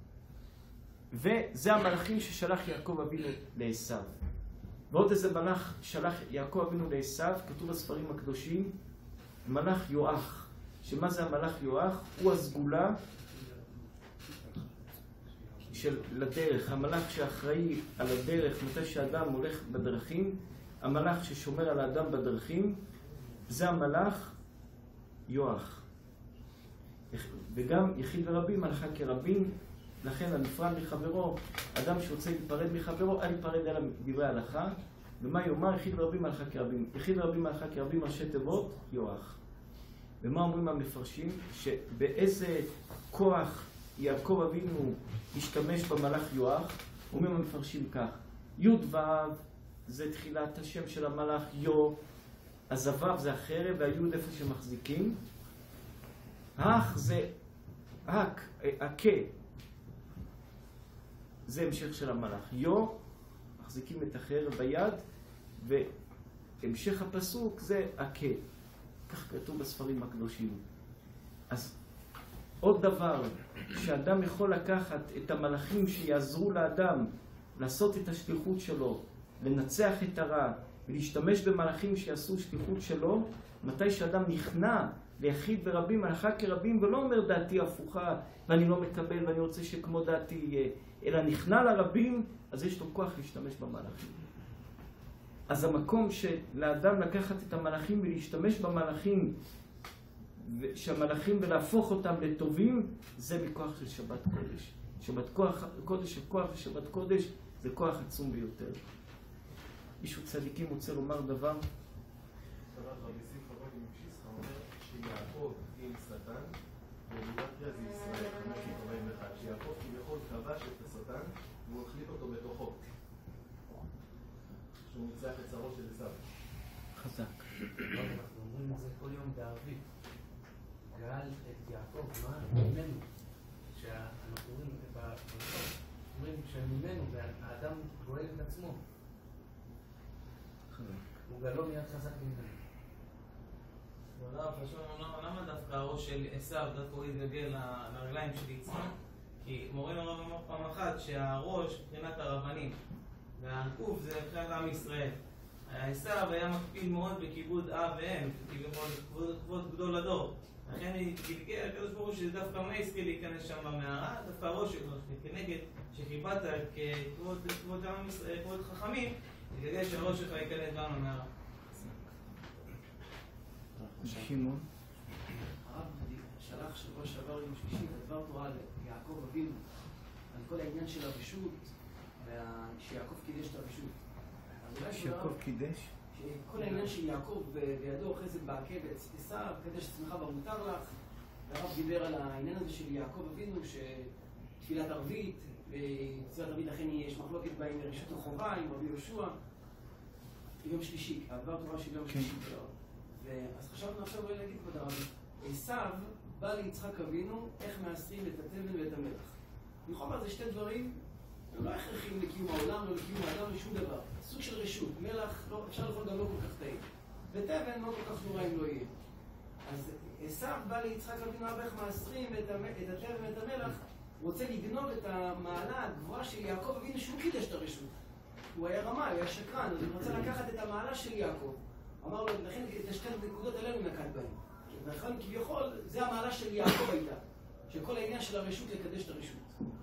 וזה המלאכים ששלח יעקב אבינו לעשיו. ועוד איזה מלאך שלח יעקב אבינו לעשיו, כתוב בספרים הקדושים, מלאך יואח. שמה זה המלאך יואח? הוא הסגולה של לדרך, המלאך שאחראי על הדרך, מתי שאדם הולך בדרכים, המלאך ששומר על האדם בדרכים, זה המלאך יואח. וגם יחיד ורבים, הלכה כרבים, לכן הנפרד מחברו, אדם שרוצה להיפרד מחברו, אל ייפרד אלא דברי הלכה. ומה יאמר? יחיד ורבים, הלכה כרבים. יחיד ורבים, הלכה כרבים, ראשי תיבות, יואח. ומה אומרים המפרשים? שבאיזה כוח יעקב אבינו השתמש במלאך יואח? אומרים המפרשים כך, י' ו' זה תחילת השם של המלאך יו, אז הו' זה החרב והי' איפה שמחזיקים, האח זה הק, הכה, זה המשך של המלאך. יו, מחזיקים את החרב ביד, והמשך הפסוק זה הכה. כך כתוב בספרים הקדושים. אז עוד דבר, שאדם יכול לקחת את המלאכים שיעזרו לאדם לעשות את השליחות שלו לנצח את הרע ולהשתמש במלאכים שיעשו שליחות שלו, מתי שאדם נכנע ליחיד ורבים, הלכה כרבים, ולא אומר דעתי הפוכה ואני לא מקבל ואני רוצה שכמו דעתי יהיה, אלא נכנע לרבים, אז יש לו כוח להשתמש במלאכים. אז המקום שלאדם לקחת את המלאכים ולהשתמש במלאכים, שהמלאכים ולהפוך אותם לטובים, זה מכוח של שבת קודש. שבת כוח, קודש, הכוח ושבת קודש זה כוח עצום ביותר. מישהו צדיקים רוצה לומר דבר?
רבי שמחה בר מפשיסחה אומר שיעקב עם שטן ובגימטריה זה ישראל חמש מאות ארבעים ואחת, שיעקב כביכול כבש את השטן והוא החליט אותו בתוכו, שהוא ניצח את שרו של עשיו.
חזק.
אנחנו אומרים את זה כל יום בערבית. גאל את יעקב, מה? ממנו. שאנחנו אומרים בפרשת, אומרים שממנו, והאדם גואל את עצמו. הוא גלו מיד חזק ממנו.
הרב, למה דווקא הראש של עשיו דווקא הוא יתגלגל לרגליים של יצחק? כי מורים הרב אמר פעם אחת שהראש מבחינת הרבנים והענקוף זה מבחינת עם ישראל. עשיו היה מקפיד מאוד בכיבוד אב ואם, כבוד גדול הדור. לכן גלגל הקדוש ברוך הוא שזה דווקא מה יזכה להיכנס שם במערה, דווקא הראש שלו כנגד שחיבדת ככבוד עם ישראל, כבוד חכמים, גלגל שהראש שלך ייכנס גם למערה.
שמעון.
הרב שלח שבוע שעבר יום שלישי דבר תורה ליעקב אבינו על כל העניין של הרשות, שיעקב קידש את הרשות.
שיעקב קידש?
כל העניין של יעקב בידו חסד בעקבת, עשיו, קדש עצמך במותר לך. הרב דיבר על העניין הזה של יעקב אבינו, שתפילת ערבית, ותפילת ערבית לכן יש מחלוקת בה עם רשות החובה, עם רבי יהושע. יום שלישי, הדבר תורה של יום שלישי. אז חשבנו עכשיו אולי להגיד כבוד הרב, עשיו בא ליצחק אבינו איך מעשרים את התבן ואת המלח. לכאורה זה שתי דברים, הם לא הכרחים לקיום העולם, לא לקיום האדם, לשום דבר. סוג של רשות, מלח לא, אפשר לאכול גם לא כל כך טעים. ותבן לא כל כך נורא אם לא יהיה. אז עשיו בא ליצחק אבינו איך מעשרים את התבן ואת המלח, רוצה לגנוב את המעלה הגבוהה של יעקב אבינו שהוא קידש את הרשות. הוא היה רמה, הוא היה שקרן, אז הוא רוצה לקחת את המעלה של יעקב. אמר לו, לכן את השתי נקודות האלה הוא נקט בהן. ולכן כביכול, זה המעלה של יעקב הייתה. שכל העניין של הרשות לקדש את הרשות.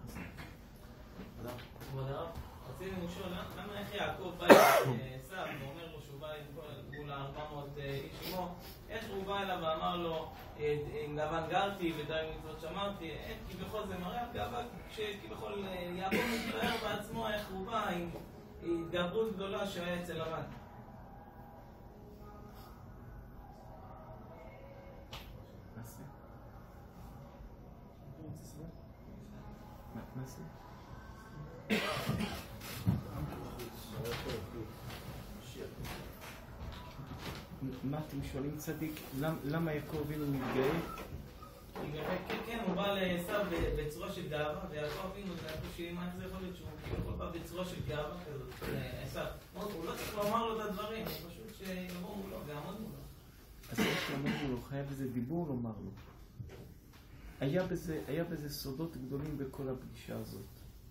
כבוד הרב, רצינו לשאול, למה איך יעקב בא אל עשיו ואומר לו שהוא בא מול ארבע מאות איש עמו, איך הוא בא אליו ואמר לו, עם לבן גרתי ודי מצוות שמרתי, איך כביכול זה מראה על גאווה, כשכביכול יעקב מתאר בעצמו איך הוא בא עם התגברות גדולה שהיה אצל לבן.
מה זה? מה אתם שואלים צדיק? למה יעקב אבינו מתגאה?
כן, הוא בא לעשיו בצורה של גאווה, ויעקב אבינו זה איפה שמה איך זה יכול להיות שהוא בא בצורה של גאווה כזאת, עשיו. הוא לא צריך לומר לו את הדברים, הוא פשוט שיבוא מולו ויעמוד מולו.
אז איך לעמוד מולו? חייב איזה דיבור לומר לו. היה בזה, היה בזה סודות גדולים בכל הפגישה הזאת.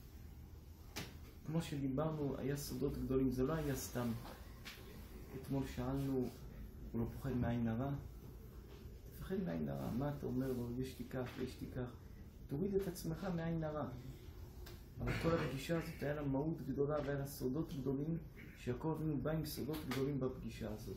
כמו שדיברנו, היה סודות גדולים, זה לא היה סתם. אתמול שאלנו, הוא לא פוחד מעין הרע? תפחד מעין הרע, מה אתה אומר לו? יש תיקח, יש תיקח. תוריד את עצמך מעין הרע. אבל כל הפגישה הזאת היה לה מהות גדולה והיה לה סודות גדולים, שיעקב אבינו בא עם סודות גדולים בפגישה הזאת.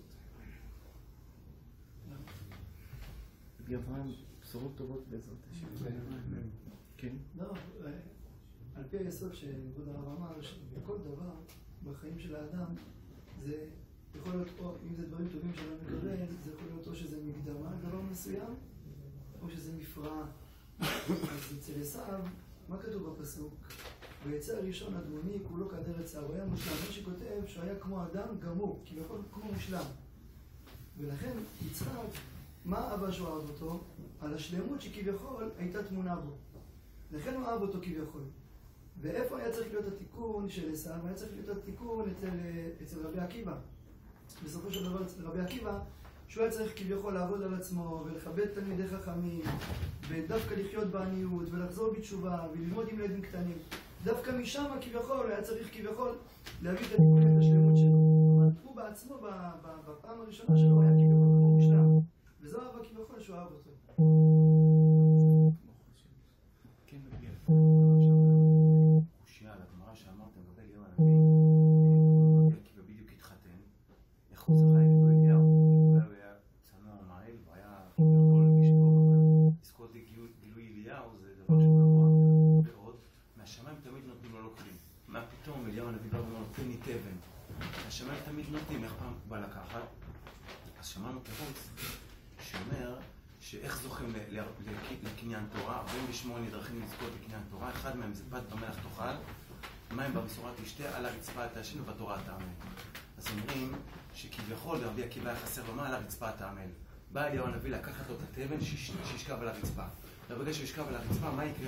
רבי אברהם, בשורות טובות בעזרת השם. כן?
לא, על פי היסוד שכבוד הרב אמר, שבכל דבר בחיים של האדם, זה יכול להיות, או אם זה דברים טובים שאדם מקבל, זה יכול להיות או שזה מקדמה, דבר מסוים, או שזה מפרעה. אז אצל עשיו, מה כתוב בפסוק? ויצא הראשון אדמוני, כולו כעדר עץ הוא היה מושלם. מה שכותב שהוא היה כמו אדם גמור, כביכול כמו מושלם. ולכן יצחק, מה אבא שהוא אהב אותו? על השלמות שכביכול הייתה תמונה בו. לכן הוא אהב אותו כביכול. ואיפה היה צריך להיות התיקון של עשיו? היה צריך להיות התיקון אצל, אצל רבי עקיבא. בסופו של דבר אצל רבי עקיבא, שהוא היה צריך כביכול לעבוד על עצמו ולכבד תלמידי חכמים, ודווקא לחיות בעניות ולחזור בתשובה וללמוד עם ילדים קטנים. דווקא משם כביכול היה צריך כביכול להביא את התיקון את השלמות שלו. הוא בעצמו בפעם הראשונה שלו היה כביכול מושלם, וזו אהבה כביכול שהוא אהב אותו.
קושיה על הגמרא שאמרתם לגבי אליהו הנביא, כי בדיוק התחתן, איך הוא זכה את אליהו? הוא היה צנוע מעיל, והיה יכול לזכות לגילוי אליהו, זה דבר שגבוה ועוד. מהשמיים תמיד נותנים לו לא כלים. מה פתאום אליהו הנביא בא ואומר, תן לי תבן. מהשמיים תמיד נותנים, איך פעם הוא בא לקחת? אז שמענו תירוץ שאומר שאיך זוכים לקניין תורה, ארבעים ושמונה דרכים לזכות לקניין תורה, אחד מהם זה פת במלח תאכל, מים בבשורה תשתה, על הרצפה תעשן ובתורה תעמל. אז אומרים שכביכול רבי עקיבא היה חסר ומה על הרצפה תעמל. בא אליהו הנביא לקחת לו את התבן שישכב על הרצפה. וברגע שהוא ישכב על הרצפה, מה יקרה?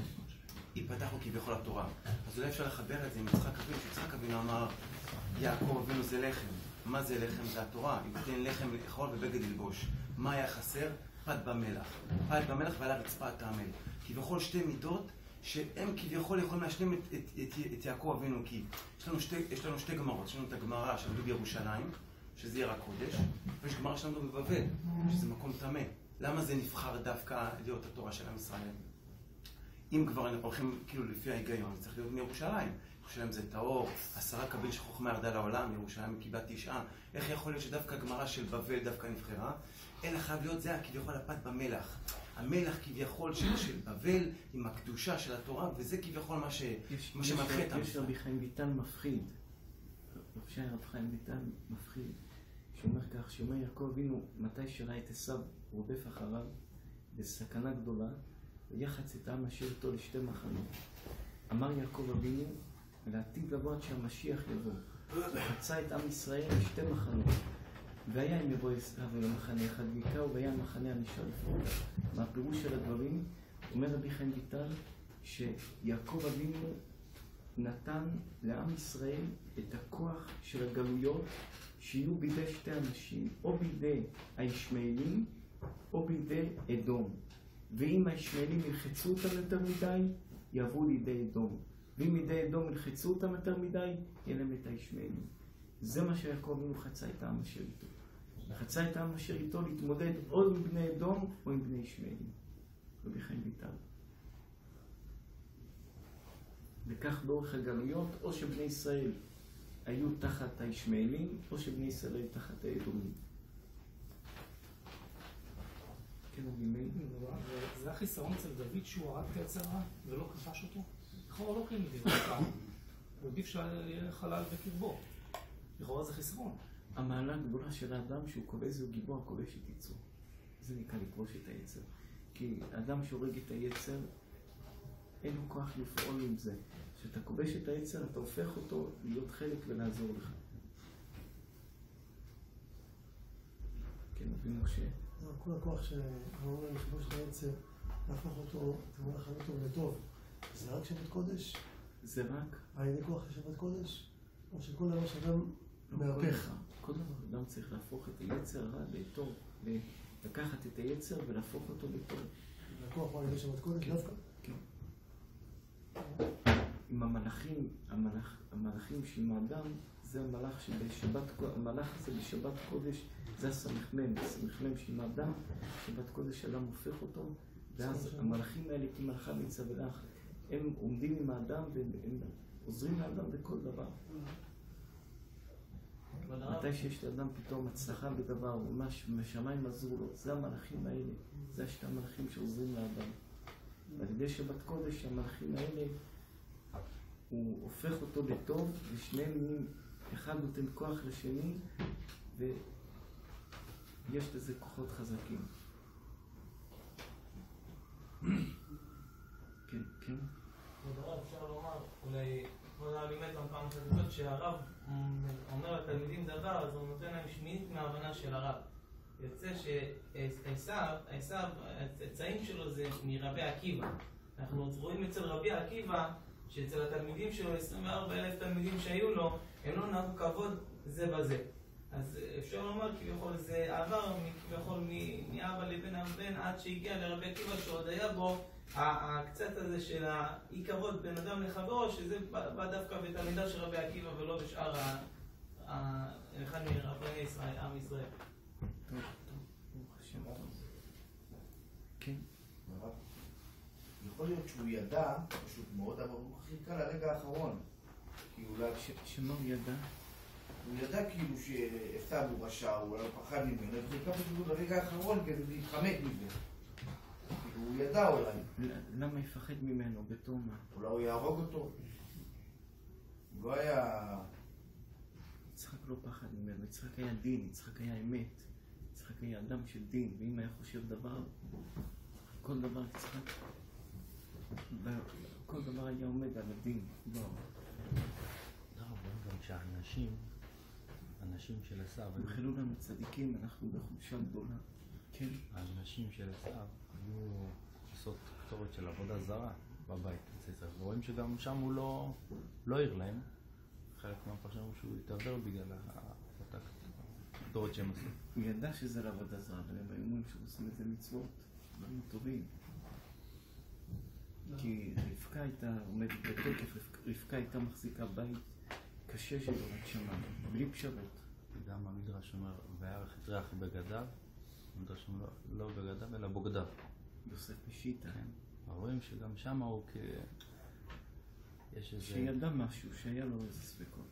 ייפתח לו כביכול התורה. אז אולי אפשר לחבר את זה עם יצחק אבינו, שיצחק אבינו אמר, יעקב אבינו זה לחם. מה זה לחם? זה התורה. אם תתן לחם לאכול ובגד ללבוש. מה היה חסר? פת במלח. פת במלח ועל הרצפה תעמל. כביכול שתי מידות שהם כביכול יכולים להשלים את, את, את, את יעקב אבינו, כי יש לנו שתי, יש לנו שתי גמרות. יש לנו את הגמרא שלמדו בירושלים, שזה עיר הקודש, ויש גמרא שלמדו בבבל, שזה מקום טמא. למה זה נבחר דווקא להיות התורה של עם ישראל? אם כבר הולכים כאילו לפי ההיגיון, זה צריך להיות מירושלים. ירושלים זה טהור, עשרה קביל שחוכמה ירדה לעולם, ירושלים קיבלה תשעה. איך יכול להיות שדווקא גמרא של בבל דווקא נבחרה? אלא חייב להיות זה כביכול הפת במלח. המלח כביכול של, של בבל עם הקדושה של התורה, וזה כביכול מה, ש,
יש,
מה שמנחה את
יש רבי חיים ויטל מפחיד. רבי חיים ויטל מפחיד. שאומר כך, שאומר יעקב אבינו, מתי שראה את עשיו רודף אחריו, בסכנה גדולה, ויחץ את העם אשר איתו לשתי מחנות. אמר יעקב אבינו, לעתיד לבוא עד שהמשיח יבוא. הוא חצה את עם ישראל לשתי מחנות. והיה אם יבוא עשיו אל המחנה אחד ויקרא, והיה המחנה הנשאר לפרעה. מהפירוש של הדברים, אומר רבי חיים ויטל, שיעקב אבינו נתן לעם ישראל את הכוח של הגלויות, שיהיו בידי שתי אנשים, או בידי הישמעאלים, או בידי אדום. ואם הישמעאלים ילחצו אותם יותר מדי, יעברו לידי אדום. ואם לידי אדום ילחצו אותם יותר מדי, יהיה להם את הישמעאלים. זה מה שיעקב אבינו חצה את העם אשר איתו. חצה את העם אשר איתו להתמודד או עם בני אדום או עם בני ישמעאלים. רבי חיים ויטל. וכך באורך הגלויות, או שבני ישראל היו תחת הישמעאלים, או שבני ישראל היו תחת האדומים. כן, אבימי.
זה החיסרון אצל דוד שהוא הרג את היצר הרע ולא כבש אותו? לכאורה לא כן מדבר אותם. הוא עדיף שיהיה חלל בקרבו. לכאורה זה חיסרון.
המעלה הגדולה של האדם שהוא כובש זהו גיבור הכובש את יצרו. זה נקרא לכבוש את היצר. כי אדם שהורג את היצר, אין לו כוח לפעול עם זה. כשאתה כובש את היצר, אתה הופך אותו להיות חלק ולעזור לך. כן, אבינו משה.
כל הכוח שאמרו לנו לכבוש את היצר, להפוך אותו, תמונה חיים אותו לטוב. זה רק שבת קודש?
זה רק?
על ידי כוח לשבת קודש? או שכל דבר שאדם מהפך?
כל דבר, אדם צריך להפוך את היצר הרע לטוב. לקחת את היצר ולהפוך אותו לטוב.
הכוח הוא על ידי שבת קודש דווקא?
כן. עם המלאכים, המלאך, המלאכים שעם האדם, זה המלאך שבשבת, המלאך הזה בשבת קודש, זה הסמ"ם, הסמ"ם שעם האדם, שבת קודש אדם הופך אותו, ואז המלאכים האלה כמלאכה מצא ולך, הם עומדים עם האדם והם עוזרים לאדם בכל דבר. מתי שיש לאדם פתאום הצלחה בדבר, ממש משמיים עזרו לו, זה המלאכים האלה, זה השתי המלאכים שעוזרים לאדם. ועל ידי שבת קודש, המלאכים האלה, הוא הופך אותו לטוב, ושניהם נהיים, אחד נותן כוח לשני, ויש לזה כוחות חזקים. כן, כן.
בדבר אפשר לומר, אולי, כבוד הרב לימד גם פעם כזאת, שהרב אומר לתלמידים דבר, אז הוא נותן להם שמינית מההבנה של הרב. יוצא שעשיו, הצאצאים שלו זה מרבי עקיבא. אנחנו רואים אצל רבי עקיבא, שאצל התלמידים שלו, עשרים וארבעה אלף תלמידים שהיו לו, הם לא נהגו כבוד זה בזה. אז אפשר לומר כביכול זה עבר כביכול מאבא לבן הבן עד שהגיע לרבי עקיבא שעוד היה בו הקצת הזה של האי כבוד בין אדם לחברו, שזה בא דווקא בתלמידיו של רבי עקיבא ולא בשאר אחד מרבני ישראל, עם ישראל.
טוב, טוב, ברוך השם. כן.
יכול להיות שהוא ידע, פשוט מאוד, אבל הוא חיכה לרגע האחרון. כי אולי...
שמה הוא ידע?
הוא ידע כאילו שעשיו הוא רשע, הוא פחד ממנו, הוא חיכה פשוט לרגע האחרון כדי להתחמק מזה. הוא ידע אולי.
למה יפחד ממנו? בתור מה?
אולי הוא יהרוג אותו. הוא לא היה...
יצחק לא פחד ממנו, יצחק היה דין, יצחק היה אמת. יצחק היה אדם של דין, ואם היה חושב דבר, כל דבר יצחק, כל דבר היה עומד על הדין. לא.
לא, גם שהאנשים, אנשים של עשיו...
בחילו לנו צדיקים, אנחנו בחולשה גדולה. כן.
האנשים של עשיו היו לעשות קטורת של עבודה זרה בבית. רואים שגם שם הוא לא, לא העיר להם. חלק מהפרשנים שהוא התעבר בגלל אותה קטורת שהם עשו.
הוא ידע שזה לעבודה זרה, אבל הם היו אומרים שעושים את זה מצוות, דברים טובים. כי רבקה הייתה עומדת בתוקף, רבקה הייתה מחזיקה בית קשה של יורת שמיים, בלי פשרות.
גם המדרש אומר, ויערך את ריח בגדיו, המדרש אומר לא בגדיו אלא בוגדיו.
יוסף משיטה.
כן. רואים שגם שם הוא כ... יש איזה...
שידע משהו, שהיה לו איזה ספקות.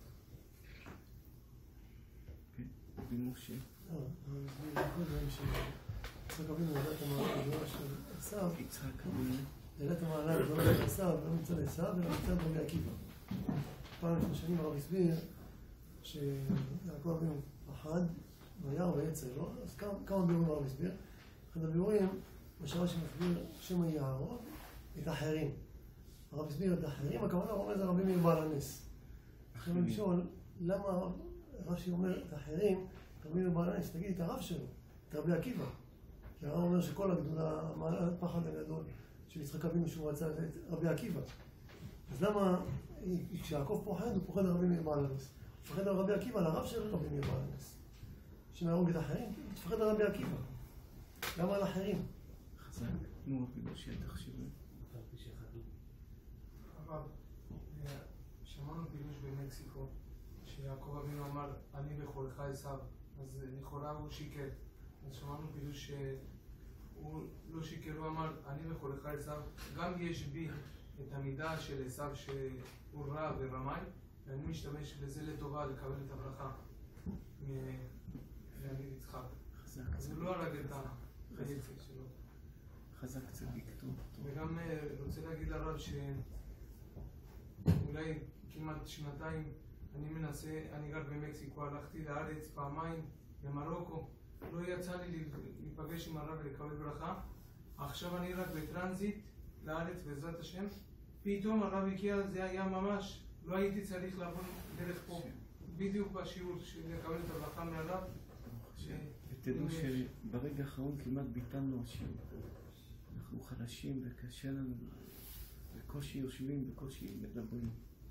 כן, רבי משה.
לא, אני יכול להגיד שיצחק אבינו ידע את המעלה הגדולה של עשיו.
יצחק אבינו.
ידע את המעלה הגדולה של עשיו, לא מצד עשיו, אלא מצד רבי עקיבא. פעם לפני שנים הרב הסביר שיעקב אבינו פחד, וירא ויצר לו, אז כמה בירורים הרב הסביר. אחד הבירורים, בשעה שמסביר שמא יהרוג את האחרים. הרב הסביר את האחרים, הכוונה אומר זה רבי מאיר בעל הנס. עכשיו אני לשאול, למה רש"י אומר את האחרים, רבי מאיר בעל הנס, תגיד את הרב שלו, את רבי עקיבא. כי הרב אומר שכל הגדולה, הפחד הגדול של יצחק אבינו שהוא רצה את רבי עקיבא. אז למה כשיעקב פוחד, הוא פוחד על רבי מאיר בעל הנס. הוא פוחד על רבי עקיבא, על הרב של רבי מאיר בעל הנס. שנהרוג את האחרים, הוא פוחד על רבי עקיבא. למה על האחרים?
חזק, נו רבי משה, תחשבו.
הרב, שמענו פילוש במקסיקו, שיעקב אבינו אמר, אני בכורך עשיו, אז לכאורה הוא שיקר. אז שמענו פילוש שהוא לא שיקר, הוא אמר, אני בכורך עשיו, גם יש בי את המידה של עשיו שהוא רע ורמאי, ואני משתמש בזה לטובה לקבל את הברכה מאביו יצחק. אז הוא לא הרג את היצחק שלו.
חזק צדיק טוב.
וגם רוצה להגיד לרב שאולי כמעט שנתיים אני מנסה, אני גר במקסיקו, הלכתי לארץ פעמיים, למרוקו, לא יצא לי להיפגש עם הרב ולקבל ברכה. עכשיו אני רק בטרנזיט לארץ בעזרת השם, פתאום הרב הגיע, זה היה ממש, לא הייתי צריך לעבור דרך פה, בדיוק בשיעור של לקבל את הברכה מהרב.
ותדעו שברגע האחרון כמעט ביטלנו השיעור. אנחנו חלשים וקשה לנו, בקושי יושבים, בקושי מדברים.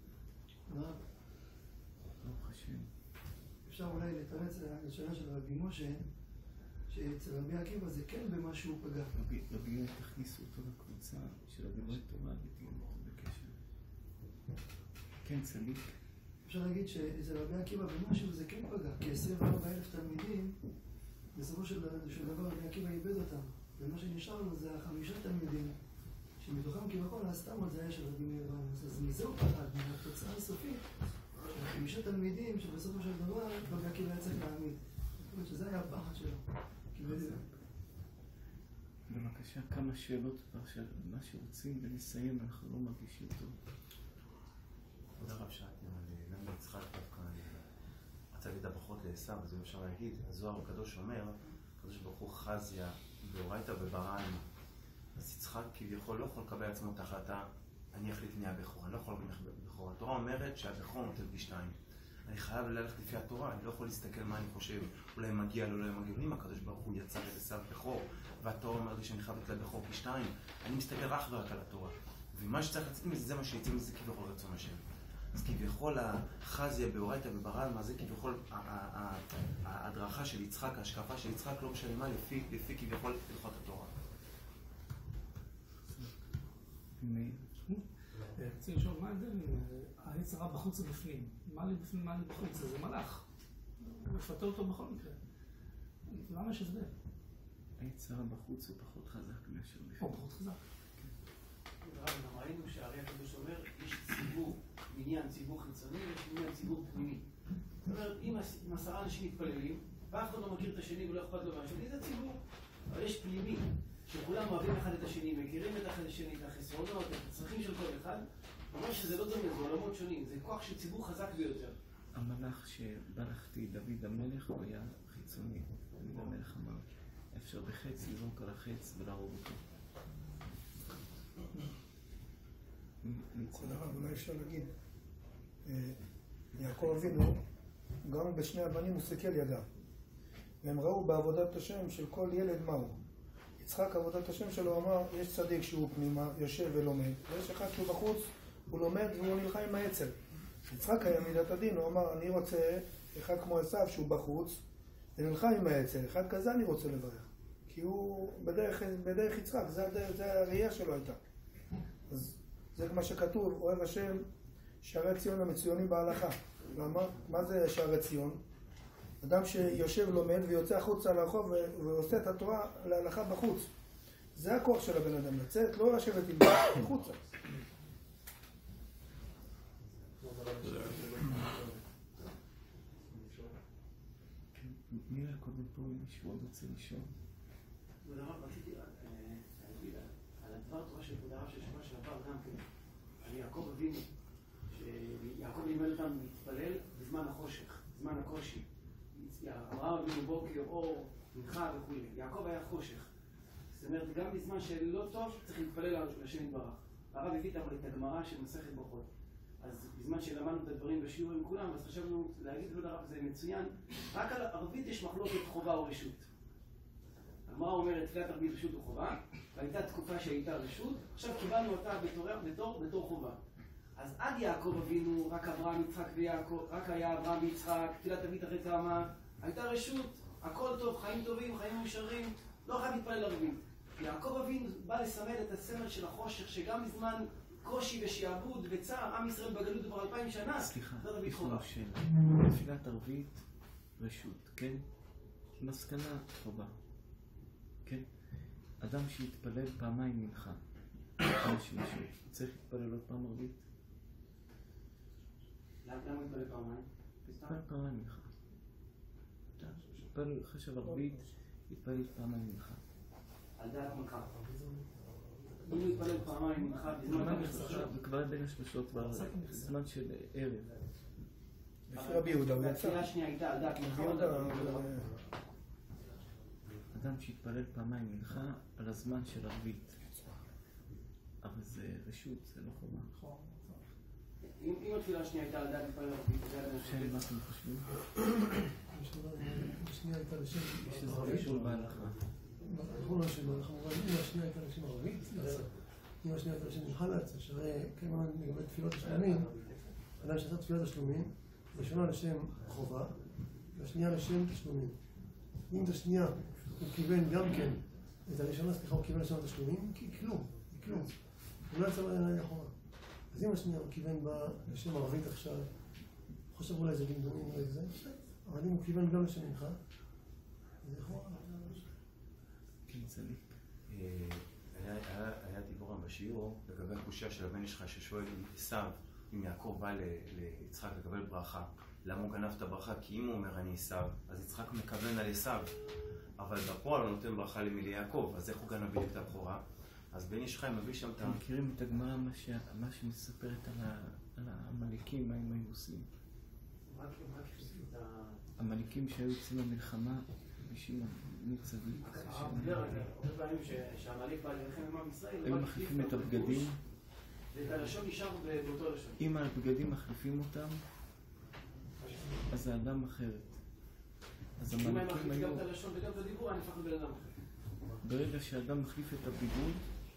ברוך השם.
אפשר אולי לתרץ לשאלה של רבי משה, שאצל רבי עקיבא זה כן במה שהוא פגע.
רבי יואל תכניסו אותו לקבוצה של רבי תורה ותהיו אותו בקשר. כן, צדיק.
אפשר להגיד שאצל רבי עקיבא במשהו זה כן פגע, כי עשרים וארבעה אלף תלמידים, בסופו של דבר רבי עקיבא איבד אותם. ומה שנשאר לו זה החמישה תלמידים, שמתוכם כביכול הסתמות זה היה של רבי מאיר בעל הנס. אז מזה הוא פחד, מהתוצאה הסופית, של החמישה תלמידים שבסופו של דבר רבי עקיבא היה צריך להעמיד. זאת אומרת שזה היה הפחד שלו.
בבקשה, כמה שאלות של מה שרוצים ונסיים, אנחנו לא מרגישים טוב.
עוד הרב שאלתי, למה יצחק דווקא רצה להגיד הברכות לעשיו, אז אם אפשר להגיד, הזוהר הקדוש אומר, הקדוש ברוך הוא חזיה באורייתא וברעם. אז יצחק כביכול לא יכול לקבל עצמו את ההחלטה, אני אחליט מי הבכור, אני לא יכול לקבל בכור. התורה אומרת שהבכור נוטל פי שתיים. אני חייב ללכת לפי התורה, אני לא יכול להסתכל מה אני חושב, אולי מגיע לו, אולי מגיע לו. אם הקדוש ברוך הוא יצר את עשיו בכור, והתורה אומרת לי שאני חייב לתת בכור פי שתיים, אני מסתכל רק ורק על התורה. ומה שצריך לצאת מזה, זה מה שיצא מזה כביכול רצון השם. אז כביכול החזיה באורייתא וברעם, זה כביכול ההדרכה של יצחק, ההשקפה של יצחק לא משנה מה, לפי כביכול הלכות התורה.
פנימי.
רציתי לשאול, מה ההבדל אם היצר הרע בחוץ ובפנים? מה לי בפנים, מה לי בחוץ? זה מלאך. הוא מפתה אותו בכל מקרה. למה יש הבדל?
היצר הרע בחוץ הוא פחות חזק מאשר בפנים.
הוא פחות חזק.
גם ראינו שהרי הקדוש אומר, יש ציבור, עניין ציבור חיצוני, יש עניין ציבור פנימי. זאת אומרת, אם עשרה אנשים מתפללים, ואף אחד לא מכיר את השני ולא אכפת לו מהשני, זה ציבור. אבל יש פנימי, שכולם אוהבים אחד את השני, מכירים את אחד השני, את החסרונות, את הצרכים של כל אחד, אומר שזה לא דומה, זה עולמות שונים, זה כוח של ציבור חזק ביותר.
המלאך שבלכתי, דוד המלך, הוא היה חיצוני. דוד המלך אמר, אפשר בחץ לזרוק על החץ ולהרוג אותו.
כבוד הרב, אולי אפשר להגיד, יעקב אבינו, גם בשני הבנים הוא סיכל ידיו. והם ראו בעבודת השם של כל ילד מהו. יצחק, עבודת השם שלו, אמר, יש צדיק שהוא פנימה, יושב ולומד, ויש אחד שהוא בחוץ, הוא לומד והוא נלחם עם העצל. יצחק היה מידת הדין, הוא אמר, אני רוצה אחד כמו עשיו שהוא בחוץ, ונלחם עם העצל, אחד כזה אני רוצה לברך. כי הוא בדרך, בדרך יצחק, זה, זה הראייה שלו הייתה. אז זה מה שכתוב, אוהב השם, שערי ציון המצוינים בהלכה. למה? מה זה שערי ציון? אדם שיושב לומד ויוצא החוצה לרחוב ועושה את התורה להלכה בחוץ. זה הכוח של הבן אדם, לצאת, לא לשבת עם בחוצה.
מי קודם פה, מישהו עוד רוצה לשאול?
כבוד הרב, רציתי להגיד על הדבר תורה של כבוד הרב של שבוע שעבר גם כן, על יעקב אבינו, שיעקב לימד אותם להתפלל בזמן החושך, בזמן הקושי. אברהם אבינו בוקר, אור, מנחה וכו'. יעקב היה חושך. זאת אומרת, גם בזמן שלא טוב צריך להתפלל לשם יתברך. הרב הביא את הגמרא של מסכת ברכות. אז בזמן שלמדנו את הדברים בשיעור עם כולם, אז חשבנו להגיד כבוד הרב, זה מצוין. רק על ערבית יש מחלוקת חובה או רשות. הגמרא אומרת, תפילת ערבית רשות או חובה, והייתה תקופה שהייתה רשות, עכשיו קיבלנו אותה בתור, בתור, בתור חובה. אז עד יעקב אבינו, רק אברהם, יצחק ויעקב, רק היה אברהם ויצחק, תפילת ערבית אחרי כמה, הייתה רשות, הכל טוב, חיים טובים, חיים מאושרים, לא אחד להתפלל ערבית. יעקב אבינו בא לסמל את הסמל של החושך, שגם בזמן קושי ושיעבוד וצער, עם ישראל בגלות כבר אלפיים שנה,
סליחה,
יש
לנו שאלה. תפילת ערבית רשות, כן? מסקנה חובה, כן? אדם שהתפלל פעמיים מנחה, צריך להתפלל עוד פעם ערבית?
למה הוא התפלל פעמיים?
התפלל פעמיים מנחה. התפלל חשב ערבית, התפלל פעמיים מנחה.
על דעת מנחה. אם הוא התפלל פעמיים מנחה בזמן המחצה,
וכבר בין השלושות בזמן של ערב.
לפי רבי יהודה הוא יצא.
התפילה השנייה הייתה על דעת מנחה.
אדם שהתפלל פעמיים מנחה על הזמן של ערבית. אבל זה רשות, זה לא חובה.
אם התפילה השנייה הייתה על דעת מתפלל ערבית, זה היה
שם, מה אתם חושבים?
השנייה הייתה לשם...
יש איזה רשול בהלכה.
נכון, שלא, אנחנו אומרים, אם השנייה הייתה לשם ערבית, אם השנייה הייתה לשם מחלץ, שהרי כמובן לגבי תפילות השלמים, אדם שעשה תפילת השלומים, ראשונה לשם חובה, והשנייה לשם תשלומים. אם את השנייה הוא כיוון גם כן, את הראשונה, סליחה, הוא כיוון לשם התשלומים, כי כלום, כלום. הוא לא יצא בעיניי אחורה. אז אם השנייה הוא כיוון בה לשם ערבית עכשיו, חושב אולי זה דמדומים, אולי זה, אבל אם הוא כיוון גם לשם ממך, זה אחורה.
כן, צדיק.
היה דיבור בשיעור לגבי הקושיה של הבן שלך ששואל עם עשיו, אם יעקב בא ליצחק לקבל ברכה, למה הוא גנב את הברכה? כי אם הוא אומר אני עשיו, אז יצחק מכוון על עשיו, אבל בפועל הוא נותן ברכה ליעקב, אז איך הוא גנב בדיוק את הבכורה? אז בן איש חי מביא שם את ה...
מכירים את הגמרא, מה שמספרת על העמלקים, מה הם היו עושים? המלכים שהיו יוצאים למלחמה, בשביל מצדיק.
הרבה פעמים שהמלך בא להילחם עם עם ישראל,
הם מחליפים את הבגדים.
ואת הלשון נשאר באותו לשון.
אם הבגדים מחליפים אותם, אז זה אדם אחרת. אז
אם הם
המלכים
מחליפים
היו...
גם את הלשון וגם את הדיבור, אני נפך לבן אדם אחר.
ברגע שאדם מחליף את הביגוד,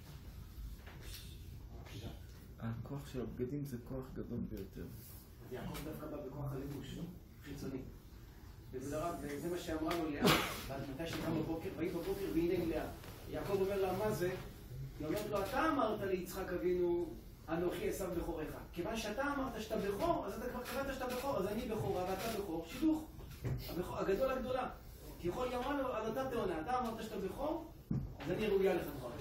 הכוח של הבגדים זה כוח גדול ביותר.
יעקב דווקא בא בכוח הלבוש, חיצוני. וזה מה שאמרה לו לאה, מתי שקם בבוקר, והיא בבוקר והנה לאה. יעקב אומר לה, מה זה? היא אומרת לו, אתה אמרת ליצחק אבינו, אנוכי עשיו בכורך. כיוון שאתה אמרת שאתה בכור, אז אתה כבר קראת שאתה בכור, אז אני בכורה ואתה בכור, שידוך. הגדול הגדולה. כי יכול היא אמרה לו על אותה טעונה, אתה אמרת שאתה בכור, אז אני ראויה לך בכור.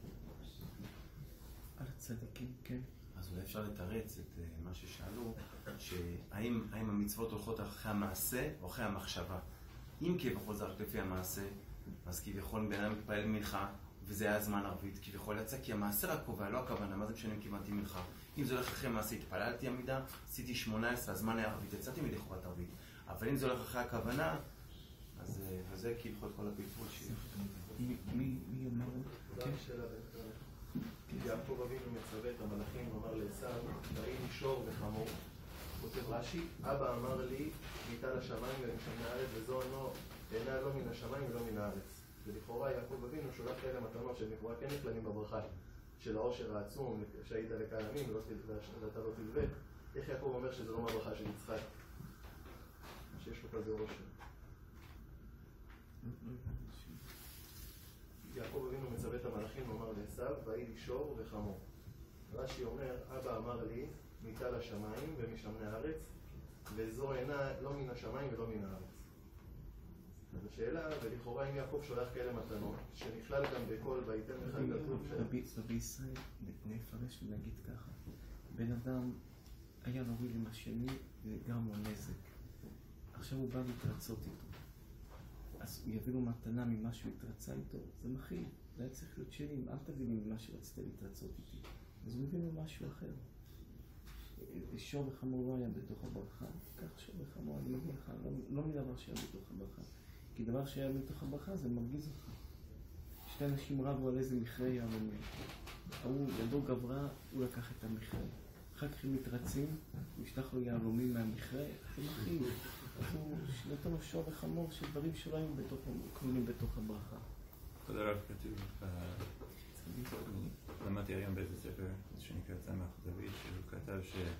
על הצדיקים, כן.
אז אולי אפשר לתרץ את uh, מה ששאלו, שהאם האם המצוות הולכות אחרי המעשה או אחרי המחשבה. אם כביכול זה רק לפי המעשה, אז כביכול בן אדם מתפלל מנחה, וזה היה זמן ערבית, כביכול יצא, כי המעשה רק קובע, לא הכוונה, מה זה משנה אם כיוונתי מנחה. אם זה הולך אחרי המעשה, התפללתי עמידה, עשיתי שמונה עשרה, הזמן היה ערבית, יצאתי מדי חובת ערבית. אבל אם זה הולך אחרי הכוונה, אז זה כביכול כל הפלפול שלי.
מי אומר?
גם שאלה יעקב אבינו מצווה את המלאכים ואמר לעשיו, ראי לי שור וחמור. כותב רש"י, אבא אמר לי, ניתן לשמיים ולמשמי הארץ, וזו אינה לא מן השמיים ולא מן הארץ. ולכאורה יעקב אבינו שולח כאלה מתנות שלכאורה כן נכללים בברכה של העושר העצום, שהיית לקהל עמים ואתה לא תלווה. איך יעקב אומר שזה לא מהברכה של יצחק? שיש לו כזה עושר. יעקב אבינו מצווה את המלאכים ואמר לעשיו, ויהי לי שור וחמור. רש"י אומר, אבא אמר לי, ניתן לשמיים ומשמני הארץ, וזו אינה לא מן השמיים ולא מן הארץ. אז השאלה, ולכאורה אם יעקב שולח כאלה מתנות, שנכלל גם בכל ויתן לך כתוב של...
רבי ישראל, נפרש ונגיד ככה, בן אדם היה ראוי עם השני וגרם לו נזק. עכשיו הוא בא להתרצות איתו. אז הוא יביא לו מתנה ממה שהוא התרצה איתו, זה מכיל. זה היה צריך להיות שלי, אל תביא לי ממה שרצית להתרצות איתי. אז הוא מביא לו משהו אחר. שור וחמור לא היה בתוך הברכה, כך שור וחמור, אני מביא לך, לא, לא מדבר שהיה בתוך הברכה. כי דבר שהיה בתוך הברכה זה מרגיז אותך. שתי אנשים רבו על איזה מכרה יעלומים. הוא ידו גברה, הוא לקח את המכרה. אחר כך הם מתרצים, הוא ישלח לו יעלומים מהמכרה, זה מכיל. אז הוא נתן לו שור וחמור של דברים שלא היו כלולים בתוך הברכה.
כבוד הרב כתוב, למדתי היום באיזה ספר שנקרא צמח דוד, שהוא כתב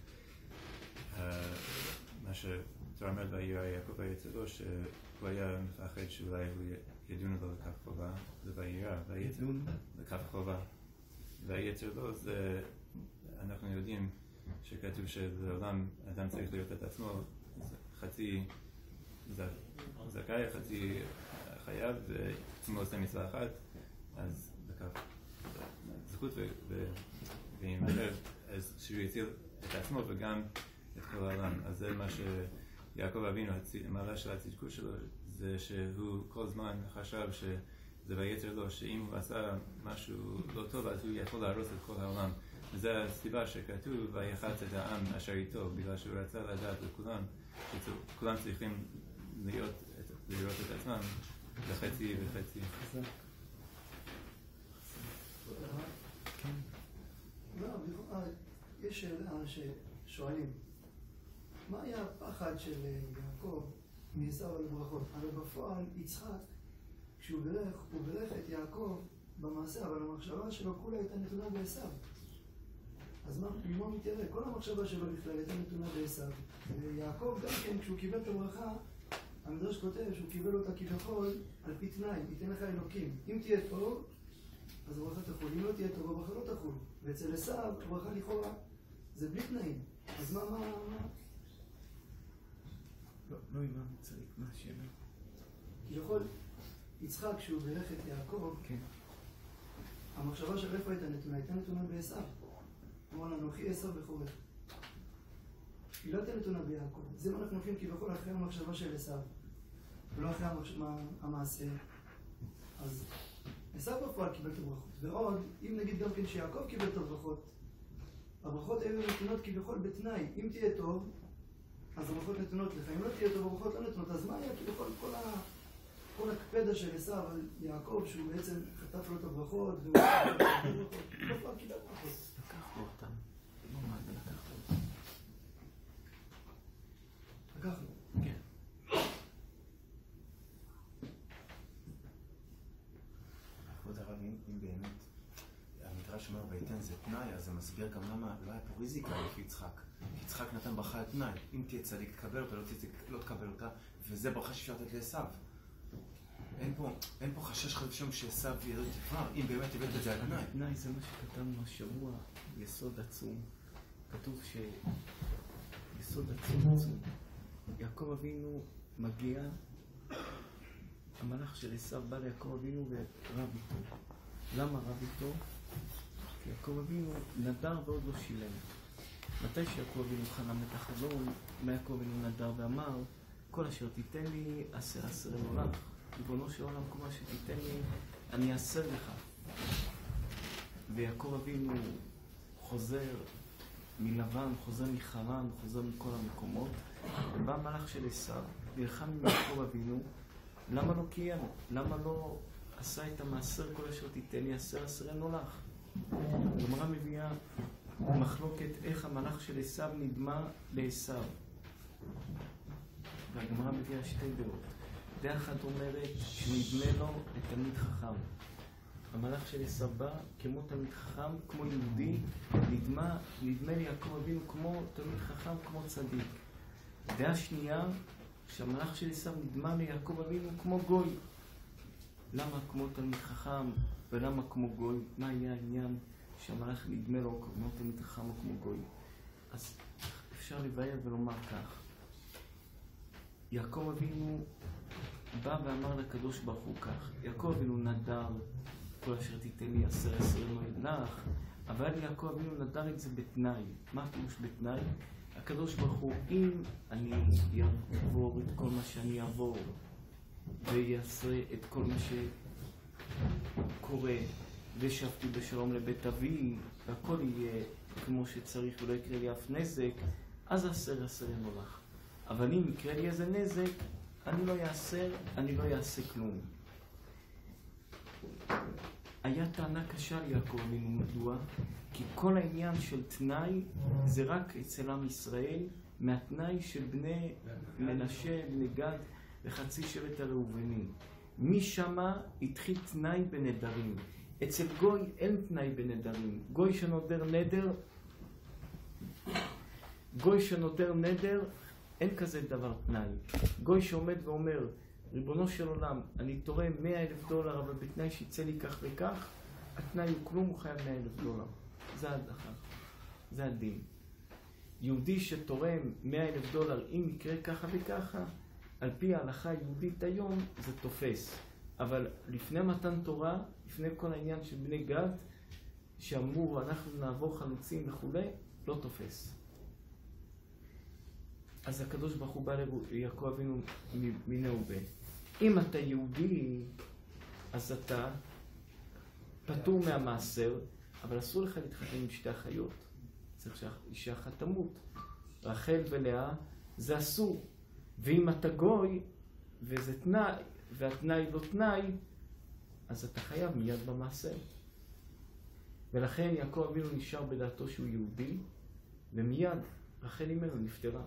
שמה שתורה אומרת וירא יעקב ויצר לו, שהוא היה מפחד שאולי הוא ידון לו לכף חובה, זה וירא, ויצר לכף חובה. והיצר לו זה, אנחנו יודעים שכתוב שלעולם אדם צריך להיות את עצמו חצי זכאי, חצי חייב, ועצמו עושה מצווה אחת, אז בכך זכות ועם אחר, אז שהוא יציל את עצמו וגם את כל העולם. אז זה מה שיעקב אבינו, המעלה של הצדקות שלו, זה שהוא כל זמן חשב שזה ויצר לו, שאם הוא עשה משהו לא טוב, אז הוא יכול להרוס את כל העולם. וזו הסיבה שכתוב, ויחץ את העם אשר איתו, בגלל שהוא רצה לדעת לכולם, שכולם צריכים להיות, לראות את עצמם בחצי וחצי.
יש שאלה ששואלים, מה היה הפחד של יעקב מעשיו על הברכות? הרי בפועל יצחק, כשהוא ברך, הוא ברך את יעקב במעשה, אבל המחשבה שלו כולה הייתה נתונה בעשיו. אז מה, ממה מתיירא? כל המחשבה שלו בכלל הייתה נתונה בעשיו. ויעקב גם כן, כשהוא קיבל את הברכה, המדרש כותב שהוא קיבל אותה כביכול על פי תנאי, ייתן לך אלוקים. אם תהיה טוב, אז הברכה תחול. אם לא תהיה טוב, הברכה לא תחול. ואצל עשיו, הברכה לכאורה, זה בלי תנאים. אז מה, מה, מה?
לא, לא אימא צריך, מה השאלה?
כביכול, יצחק, כשהוא ברך את יעקב,
כן.
המחשבה של איפה הייתה נתונה? הייתה נתונה בעשיו. אמר לנו, אנוכי עשיו בכורך. היא לא הייתה נתונה ביעקב. זה מה אנחנו הולכים כביכול אחרי המחשבה של עשיו, ולא אחרי המעשה. אז עשיו בפועל קיבל את הברכות. ועוד, אם נגיד גם כן שיעקב קיבל את הברכות, הברכות היו נתונות כביכול בתנאי. אם תהיה טוב, אז הברכות נתונות לך. אם לא תהיה טוב, הברכות לא נתונות. אז מה היה כביכול כל ה... כל הקפדה של עשיו על יעקב, שהוא בעצם חטף לו את הברכות, והוא קיבל את הברכות. בפועל קיבל ברכות.
לקח לו אותם. לא מה זה לקח לו אותם.
לקח לו.
כן. כבוד הרב, אם באמת המדרש אומר ויתן זה תנאי, אז זה מסביר גם למה לא היה פה ריזיקה לפי יצחק. יצחק נתן ברכה על תנאי. אם תהיה צדיק תקבל אותה, לא תקבל אותה, וזה ברכה שאפשר לתת לעשיו.
אין פה, אין פה חשש חדשום שעשיו ידע תפאר, אם באמת הבאת את זה על תנאי.
תנאי זה מה שכתבנו השבוע, יסוד עצום. כתוב ש... יסוד עצום עצום. יעקב אבינו מגיע, המלאך של עשיו בא ליעקב אבינו ורב איתו. למה רב איתו? כי יעקב אבינו נדר ועוד לא שילם. מתי שיעקב אבינו חלם את החלום, יעקב אבינו נדר ואמר, כל אשר תיתן לי, עשר עשרה מולך. ריבונו של עולם, כל מה שתיתן לי, אני אעשר לך. ויעקב אבינו חוזר מלבן, חוזר מחרן, חוזר מכל המקומות. ובא המלאך של עשיו, והלחם עם יעקב אבינו, למה לא קיים? למה לא עשה את המעשר כל אשר תיתן לי, עשר עשרה מולך? הגמרא מביאה מחלוקת איך המלאך של עשיו נדמה לעשיו. והגמרא מביאה שתי דעות. דעה אחת אומרת שנדמה לו לתלמיד חכם. המלאך של עשיו בא כמו תלמיד חכם, כמו יהודי, נדמה, נדמה לי יעקב אבינו כמו תלמיד חכם, כמו צדיק. דעה שנייה, שהמלאך של עשיו נדמה ליעקב אבינו כמו גוי. למה כמו תלמיד חכם ולמה כמו גוי? מה יהיה העניין שהמלאך נדמה לו כמו תלמיד חכם או כמו גוי? אז אפשר לבאר ולומר כך. יעקב אבינו בא ואמר לקדוש ברוך הוא כך, יעקב אבינו נדר כל אשר תיתן לי עשר עשרים מולך, אבל יעקב אבינו נדר את זה בתנאי. מה הפירוש בתנאי? הקדוש ברוך הוא, אם אני אעבור את כל מה שאני אעבור ויעשה את כל מה שקורה ושבתי בשלום לבית אבי והכל יהיה כמו שצריך ולא יקרה לי אף נזק, אז עשר עשרים מולך. אבל אם יקרה לי איזה נזק, אני לא יעשר, אני לא יעשה כלום. היה טענה קשה ליעקב אבינו, מדוע? כי כל העניין של תנאי זה רק אצל עם ישראל, מהתנאי של בני מנשה, בני גד וחצי שבט הראובני. משם התחיל תנאי בנדרים. אצל גוי אין תנאי בנדרים. גוי שנודר נדר, גוי שנודר נדר, אין כזה דבר תנאי. גוי שעומד ואומר, ריבונו של עולם, אני תורם מאה אלף דולר, אבל בתנאי שיצא לי כך וכך, התנאי הוא כלום, הוא חייב מאה אלף דולר. זה ההדחה. זה הדין. יהודי שתורם מאה אלף דולר, אם יקרה ככה וככה, על פי ההלכה היהודית היום, זה תופס. אבל לפני מתן תורה, לפני כל העניין של בני גד, שאמרו, אנחנו נעבור חלוצים וכו', לא תופס. אז הקדוש ברוך הוא בא ליעקב אבינו מינהו בן. אם אתה יהודי, אז אתה פטור מהמעשר, אבל אסור לך להתחתן עם שתי אחיות. צריך שאישה אחת תמות. רחל ולאה זה אסור. ואם אתה גוי, וזה תנאי, והתנאי לא תנאי, אז אתה חייב מיד במעשר. ולכן יעקב אבינו נשאר בדעתו שהוא יהודי, ומיד רחל אימנו נפטרה.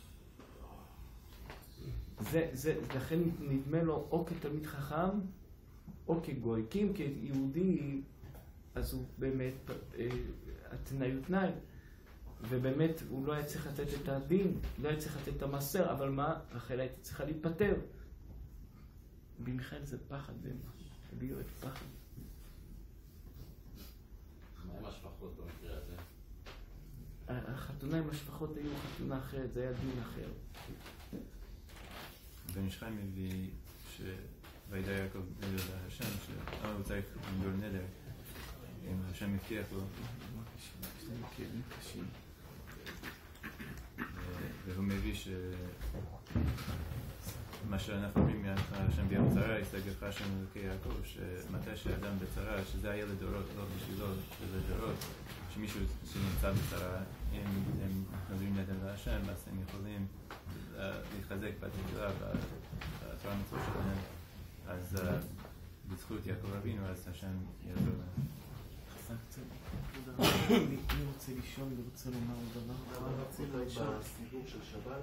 זה, זה, לכן נדמה לו או כתלמיד חכם או כגוי. כי אם כיהודי, אז הוא באמת, התנאי הוא תנאי, ובאמת הוא לא היה צריך לתת את הדין, לא היה צריך לתת את המעשר, אבל מה? רחל הייתה צריכה להיפטר. במיכאל זה פחד, הביאו את פחד.
מה עם השפחות במקרה הזה?
החתונה עם השפחות היו חתונה אחרת, זה היה דין אחר.
בן איש חי מביא שוידע יעקב נדר להשם, שאמה הוא צריך לנדור נדר, אם השם הבטיח לו.
יש להם כאבים קשים.
והוא מביא ש... מה שאנחנו אומרים מהשם ביום צרה, הסתגרך השם אלוקי יעקב, שמתי שאדם בצרה, שזה היה לדורות, לא בשבילו, שזה דורות, שמישהו שנמצא בצרה, אם הם נדרים נדר להשם, אז הם יכולים להתחזק בתפילה, בתורה המצוות שלהם, אז בזכות יעקב אבינו, אז השם יעזור להם.
אני רוצה לישון ורוצה לומר דבר.
אני רוצה להיות בסידור של שבת,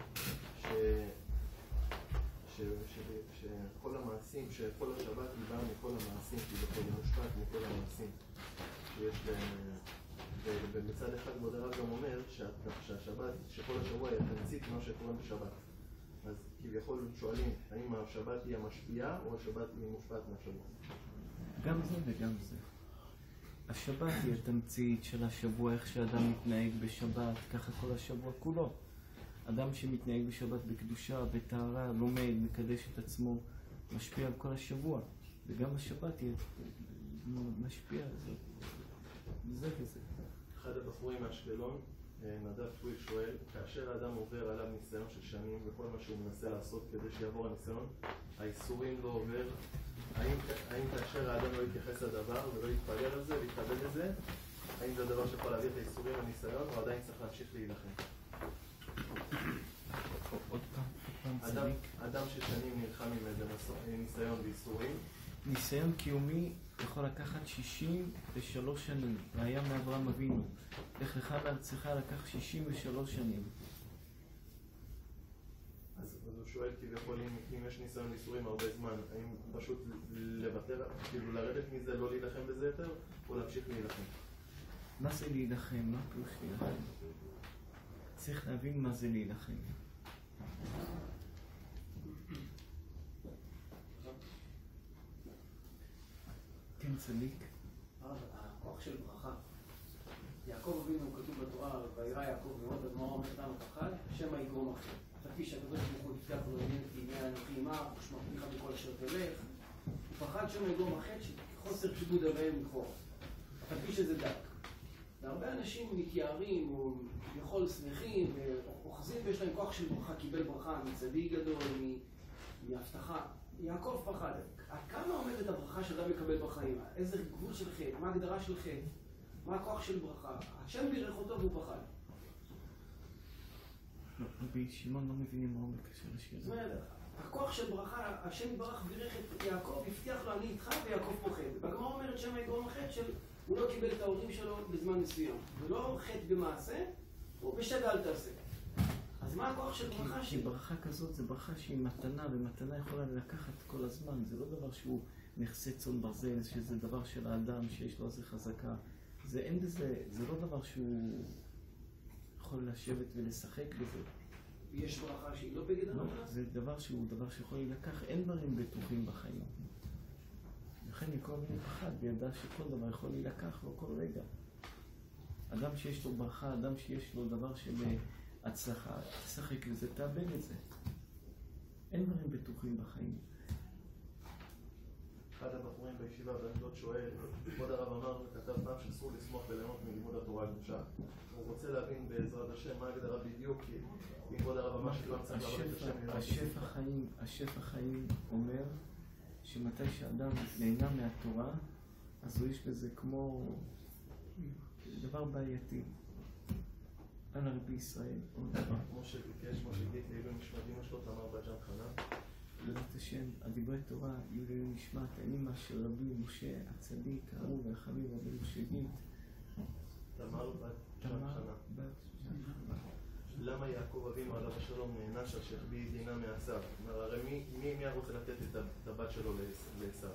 שכל המעשים, שכל השבת היא באה מכל המעשים, כי זה מושפט מכל המעשים שיש להם. ובמצד אחד כבוד הרב גם אומר שהשבת, שכל השבוע היא תמצית מה שקורה בשבת. אז כביכול שואלים האם השבת היא המשפיעה או השבת היא מושפעת מהשבוע.
גם זה וגם זה. השבת היא התמצית של השבוע, איך שאדם מתנהג בשבת, ככה כל השבוע כולו. אדם שמתנהג בשבת בקדושה, בטהרה, לומד, מקדש את עצמו, משפיע על כל השבוע. וגם השבת היא משפיעה על זה. זה וזה.
אחד הבחורים מאשקלון, נדב טוויל שואל, כאשר האדם עובר עליו ניסיון של שנים וכל מה שהוא מנסה לעשות כדי שיעבור הניסיון, האיסורים לא עובר, האם, האם כאשר האדם לא יתייחס לדבר ולא יתפלל על זה ויתקבל לזה, האם זה הדבר שיכול להביא את האיסורים לניסיון או עדיין צריך להמשיך להילחם?
עוד פעם, עוד פעם
אדם, אדם ששנים נלחם עם איזה ניסיון ואיסורים,
ניסיון קיומי יכול לקחת שישים ושלוש שנים. והיה מאברהם אבינו, לך לך לארצך לקח שישים ושלוש שנים.
אז, אז הוא שואל כביכול אם, אם יש ניסיון ואיסורים הרבה זמן, האם פשוט לוותר, כאילו לרדת מזה, לא להילחם בזה יותר, או להמשיך להילחם?
מה זה להילחם? מה פירוש להילחם? צריך להבין מה זה להילחם. כן, צדיק.
הכוח של ברכה. יעקב אבינו כתוב בתורה, וירא יעקב מאוד, אז מה אומר לנו תאכל? שמא יגרום אחר. אף על פי שהקדוש ברוך הוא הבטיח לו הנה אנוכי עמך ושמרתיך בכל אשר תלך. הוא פחד שמא יגרום אחר, שחוסר כיבוד אביהם לכאורה. אף על פי שזה דק. והרבה אנשים מתייארים או כביכול שמחים ואוחזים ויש להם כוח של ברכה, קיבל ברכה מצדיק גדול, מהבטחה. יעקב פחד. עד כמה עומדת הברכה שאדם מקבל בחיים? איזה גבול של חטא? מה ההגדרה של חטא? מה הכוח של ברכה? השם בירך אותו והוא פחד.
לא, רבי שמעון לא מבינים מה הוא מקשר לשיר.
זאת אומרת, הכוח של ברכה, השם יברך בירך את יעקב, הבטיח לו אני איתך ויעקב פוחד. והגמרא אומרת שם יגרום החטא של הוא לא קיבל את ההורים שלו בזמן מסוים. ולא חטא במעשה, הוא בשד אל תעשה. אז מה הכוח של ברכה
כי ברכה כזאת זה ברכה שהיא מתנה, ומתנה יכולה לקחת כל הזמן. זה לא דבר שהוא נכסה צאן ברזל, שזה דבר של האדם שיש לו איזה חזקה. זה אין בזה, זה לא דבר שהוא יכול לשבת ולשחק בזה.
יש ברכה שהיא לא בגדר
לא,
המתנה?
זה דבר שהוא דבר שיכול להילקח, אין דברים בטוחים בחיים. לכן מכל מיני פחד, וידע שכל דבר יכול להילקח לו כל רגע. אדם שיש לו ברכה, אדם שיש לו דבר של הצלחה, תשחק לזה, תאבד את זה. אין דברים בטוחים בחיים.
אחד הבחורים בישיבה באשדוד שואל, כבוד הרב אמר וכתב פעם שאסור לשמוח וליהנות מלימוד התורה הקדושה. הוא רוצה להבין בעזרת השם מה ההגדרה בדיוק, כי אם כבוד הרב אמר שכבר צריך לעבוד את השם.
השפע חיים, השפע חיים אומר שמתי שאדם נהנה מהתורה, אז הוא יש בזה כמו דבר בעייתי. על רבי ישראל, עוד דבר.
כמו שביקש, כמו שגיט לעילוי נשמת אמא שלו, תמר בת ג'ן חנה.
בעזרת השם, הדברי תורה יהיו לעילוי נשמת האמא של רבי משה הצדיק, האהוב והחביב רבי משה גיט.
תמר בת ג'ן חנה. למה יעקב אבינו עליו השלום נענש על שהחביא דינה מעשיו? כלומר, הרי מי, מי, מי רוצה לתת את הבת שלו לעשיו?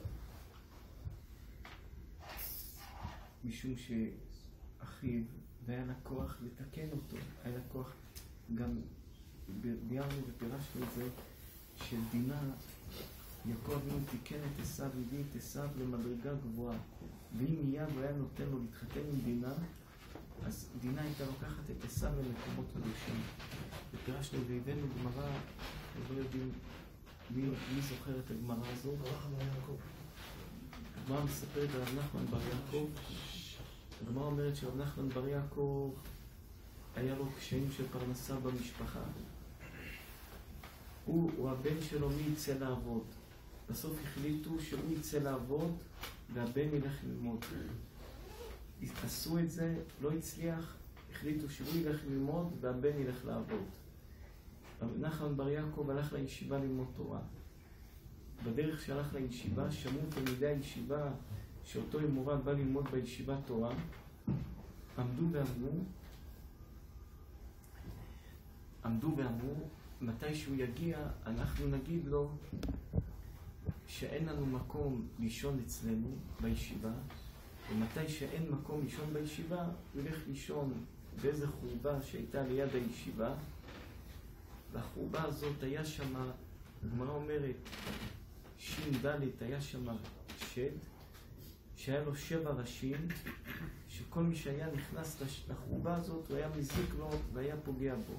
משום שאחיו, והיה לה כוח לתקן אותו, היה לה כוח, גם ביארנו ופירשנו את זה, שדינה, יעקב אבינו תיקן את עשיו, הביא את עשיו למדרגה גבוהה, ואם מיד הוא היה נותן לו להתחתן עם דינה, אז דינה הייתה לוקחת את עשיו למקומות קדושים. ופירשנו והבאנו גמרא, לא יודעים מי, מי זוכר את הגמרא הזאת? הגמרא מספרת על רב נחמן בר יעקב. הגמרא אומרת שרב נחמן בר יעקב היה לו קשיים של פרנסה במשפחה. הוא, הוא הבן שלו, מי יצא לעבוד? בסוף החליטו שהוא יצא לעבוד והבן ילך ללמוד. עשו את זה, לא הצליח, החליטו שהוא ילך ללמוד והבן ילך לעבוד. רב נחמן בר יעקב הלך לישיבה ללמוד תורה. בדרך שהלך לישיבה, שמעו תלמידי הישיבה שאותו מורה בא ללמוד בישיבה תורה, עמדו ואמרו, עמדו ואמרו, מתי שהוא יגיע, אנחנו נגיד לו שאין לנו מקום לישון אצלנו בישיבה, ומתי שאין מקום לישון בישיבה, הוא ילך לישון באיזה חורבה שהייתה ליד הישיבה, בחורבה הזאת היה שם, הגמרא אומרת, ש"ד היה שם שד, שהיה לו שבע ראשים, שכל מי שהיה נכנס לחורבה הזאת, הוא היה מזיק לו והיה פוגע בו.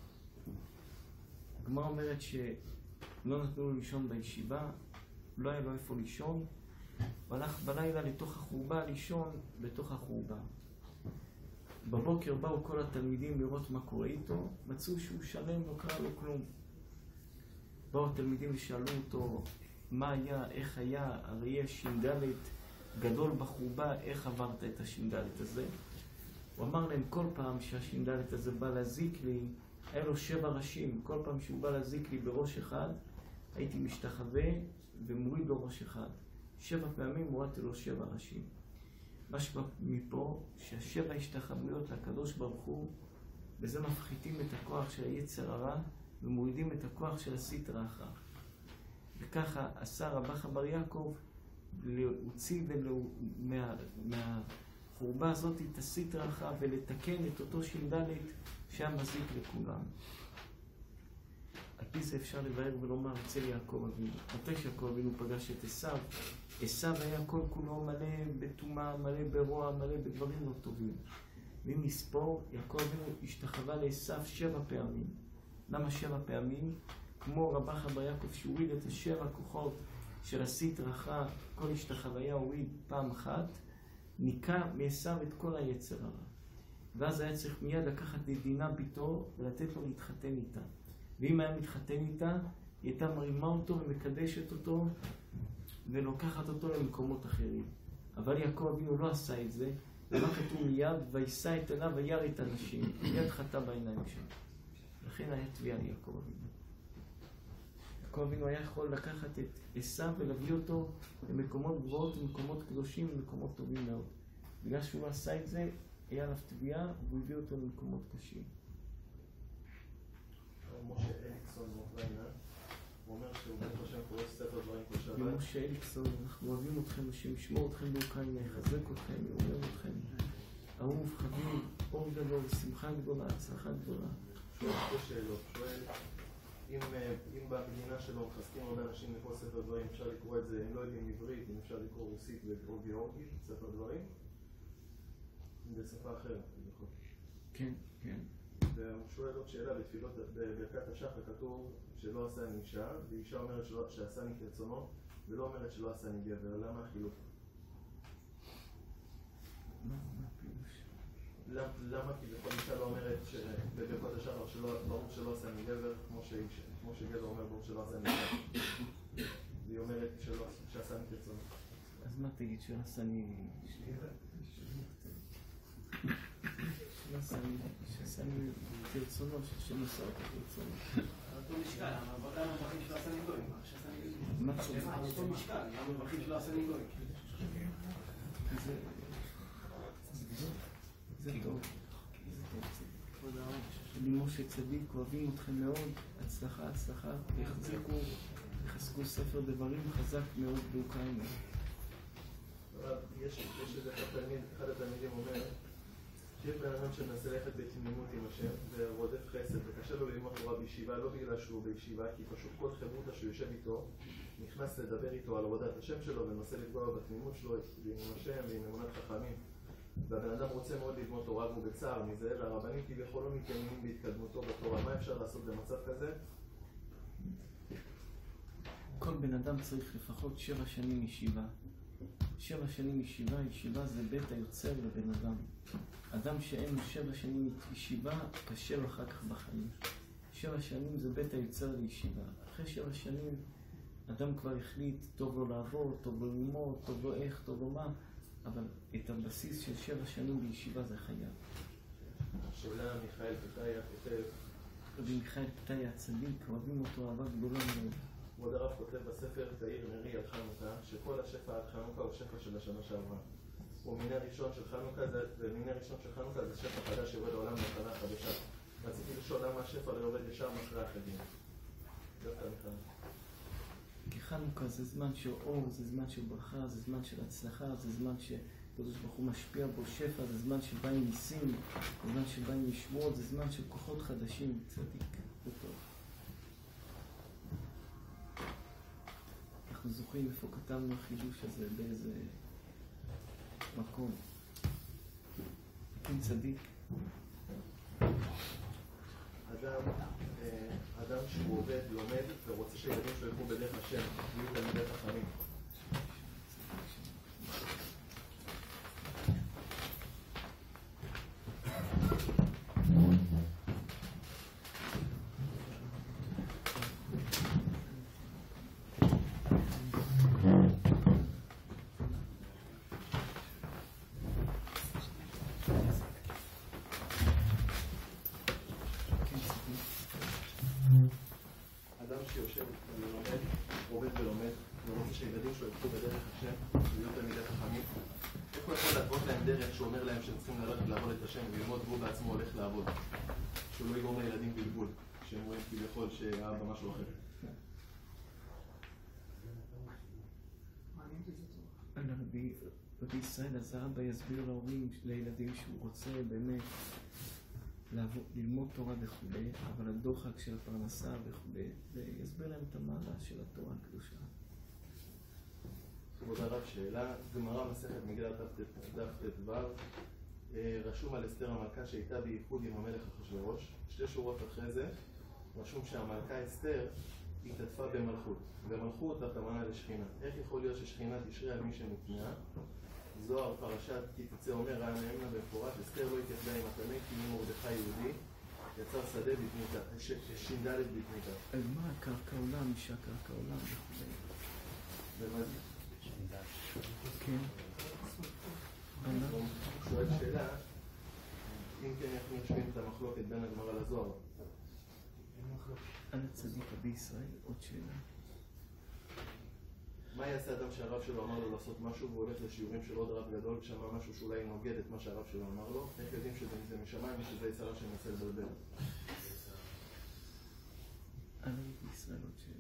הגמרא אומרת שלא נתנו לו לישון בישיבה, לא היה לו איפה לישון, והלך בלילה לתוך החורבה לישון בתוך החורבה. בבוקר באו כל התלמידים לראות מה קורה איתו, מצאו שהוא שלם, לא קרה לו כלום. באו התלמידים ושאלו אותו מה היה, איך היה, הרי יש ש"ד גדול בחורבה, איך עברת את הש"ד הזה? הוא אמר להם, כל פעם שהש"ד הזה בא להזיק לי, היה לו שבע ראשים, כל פעם שהוא בא להזיק לי בראש אחד, הייתי משתחווה ומוריד לו ראש אחד. שבע פעמים הורדתי לו שבע ראשים. משמע מפה שהשבע השתחוויות לקדוש ברוך הוא, בזה מפחיתים את הכוח של היצר הרע ומורידים את הכוח של הסטרא אחרא. וככה עשה רבך בר יעקב להוציא מה, מהחורבה הזאת את הסטרא אחרא ולתקן את אותו ש"ד שהיה מזיק לכולם. על פי זה אפשר לבאר ולומר אצל יעקב אבינו. מתי שיעקב אבינו פגש את עשיו, עשיו היה כל כולו מלא בטומאה, מלא ברוע, מלא בדברים לא טובים. ואם נספור, יעקב אבינו השתחווה לעשיו שבע פעמים. למה שבע פעמים? כמו רבך בר יעקב שהוריד את השבע כוחות של הסטרא אחרא, כל השתחוויה הוריד פעם אחת, ניקה מעשיו את כל היצר הרע. ואז היה צריך מיד לקחת את דינה ביתו ולתת לו להתחתן איתה. ואם היה מתחתן איתה, היא הייתה מרימה אותו ומקדשת אותו ולוקחת אותו למקומות אחרים. אבל יעקב אבינו לא עשה את זה, ומה כתוב מיד, וישא את עיניו וירא את הנשים. מיד חטא בעיניים שלו. לכן היה תביעה ליעקב אבינו. יעקב אבינו היה יכול לקחת את עשיו ולהביא אותו למקומות גבוהות ומקומות קדושים ומקומות טובים מאוד. בגלל שהוא לא עשה את זה, היה עליו תביעה והוא הביא אותו למקומות קשים.
משה אליקסון מאוקראינה, הוא אומר שהוא בן השם קורא ספר דברים כל שבת.
ומשה אליקסון, אנחנו אוהבים אתכם, השם ישמור אתכם באוקראינה, יחזק אתכם, יאמר אתכם. אהוב, חביב, אור גדול, שמחה גדולה, הצלחה גדולה.
שואל שתי שאלות. שואל, אם במדינה שלו מחזקים הרבה אנשים לקרוא ספר דברים, אפשר לקרוא את זה, הם לא יודעים עברית, אם אפשר לקרוא רוסית או גיאורגית, ספר דברים? בשפה אחרת, נכון?
כן, כן.
והוא שואל עוד שאלה, בתפילות, בברכת השחר כתוב שלא עשה אני אישה, ואישה אומרת שעשה אני כרצונו, ולא אומרת שלא עשה אני גבר. למה החילוף? למה כי בכל אישה לא אומרת בברכת השחר ברור שלא עשה אני גבר, כמו שגבר אומר ברור שלא עשה אני גבר. והיא אומרת שעשה אני כרצונו.
אז מה תגיד שלא עשה אני... שעשה אני כרצונו, שהשם עשה אותה כרצונו.
אותו משקל, למה המברכים שלא עשה ניגויים?
מה תשאול?
אותו משקל, למה המברכים שלא עשה ניגויים?
זה טוב. משה צדיק, אוהבים אתכם מאוד, הצלחה, הצלחה, יחזקו, יחזקו ספר דברים חזק מאוד באוקראינה.
יש איזה אחד התלמידים אומר, שיש בן אדם שמנסה ללכת בתמימות עם השם ורודף חסד וקשה לו ללמוד תורה בישיבה, לא בגלל שהוא בישיבה, כי פשוט כל חברותא שהוא יושב איתו נכנס לדבר איתו על הורדת השם שלו ומנסה לפגוע בתמימות שלו עם השם ועם אמונת חכמים. והבן אדם רוצה מאוד ללמוד תורה והוא בצער מזה, והרבנים כביכול לא מתעניינים בהתקדמותו בתורה. מה אפשר לעשות במצב כזה?
כל בן אדם צריך לפחות שבע שנים ישיבה. שבע שנים ישיבה, ישיבה זה בית היוצר לבן אדם. אדם שאין לו שבע שנים ישיבה, קשה לו אחר כך בחיים. שבע שנים זה בית היוצר לישיבה. אחרי שבע שנים, אדם כבר החליט, טוב לו לעבוד, טוב לו ללמוד, טוב לו איך, טוב לו מה, אבל את הבסיס של שבע שנים בישיבה זה חייב.
שאלה מיכאל פתאיה כותב.
רבי מיכאל פתאיה הצדיק, אוהבים אותו אהבה גדולה מאוד.
כבוד הרב כותב בספר תאיר נרי על חנוכה, שכל השפע עד חנוכה הוא שפע של השנה שעברה. ומיני ראשון של חנוכה זה, ומיני ראשון של חנוכה זה שפע חדש שיורד לעולם בשנה החדשה. רציתי לשאול למה השפע לא יורד ישר אחרי החגים. דווקא מחנוכה.
כי חנוכה זה זמן של אור, זה זמן של ברכה, זה זמן של הצלחה, זה זמן שקדוש ברוך הוא משפיע בו שפע, זה זמן שבא עם ניסים, זה זמן שבא עם ישועות, זה זמן של כוחות חדשים, צדיק, זה טוב. אנחנו זוכרים איפה כתבנו החידוש הזה, באיזה מקום. כן, צדיק.
אדם, אדם שהוא עובד, לומד, ורוצה שילדים שלו ילכו בדרך השם, יהיו תלמידי חכמים. שאומר להם שהם צריכים ללכת לעבוד את השם וללמוד והוא בעצמו הולך לעבוד. שהוא לא יגרום לילדים בלבול, שהם רואים כביכול שהאבא משהו אחר.
רבי ישראל, אז האבא יסביר להורים, לילדים שהוא רוצה באמת ללמוד תורה וכו', אבל הדוחק של הפרנסה וכו', ויסביר להם את המעלה של התורה הקדושה.
כבוד הרב, שאלה, גמרא מסכת מגילה דף ט"ו, רשום על אסתר המלכה שהייתה בייחוד עם המלך אחשוורוש. שתי שורות אחרי זה רשום שהמלכה אסתר התעטפה במלכות, ומלכות הכוונה לשכינה. איך יכול להיות ששכינה תשרה על מי שמוטמעה? זוהר פרשת כי תצא אומר ראה נאמנה במפורש, אסתר לא התייחדה עם הטמא כי מרדכי יהודי יצר שדה בטניתה, ש"ד בטניתה.
אז מה הקרקע עולם, אישה קרקע עולם וכו'.
ומה זה?
כן.
הוא שואל שאלה, אם כן איך נרשמים את המחלוקת בין הגמרא לזוהר?
על הצדיק בישראל, עוד שאלה.
מה יעשה אדם שהרב שלו אמר לו לעשות משהו והוא הולך לשיעורים של עוד רב גדול ושמע משהו שאולי נוגד את מה שהרב שלו אמר לו? איך יודעים שזה משמיים ושזה יצרה שמנסה לבלבל?
על בישראל, עוד שאלה.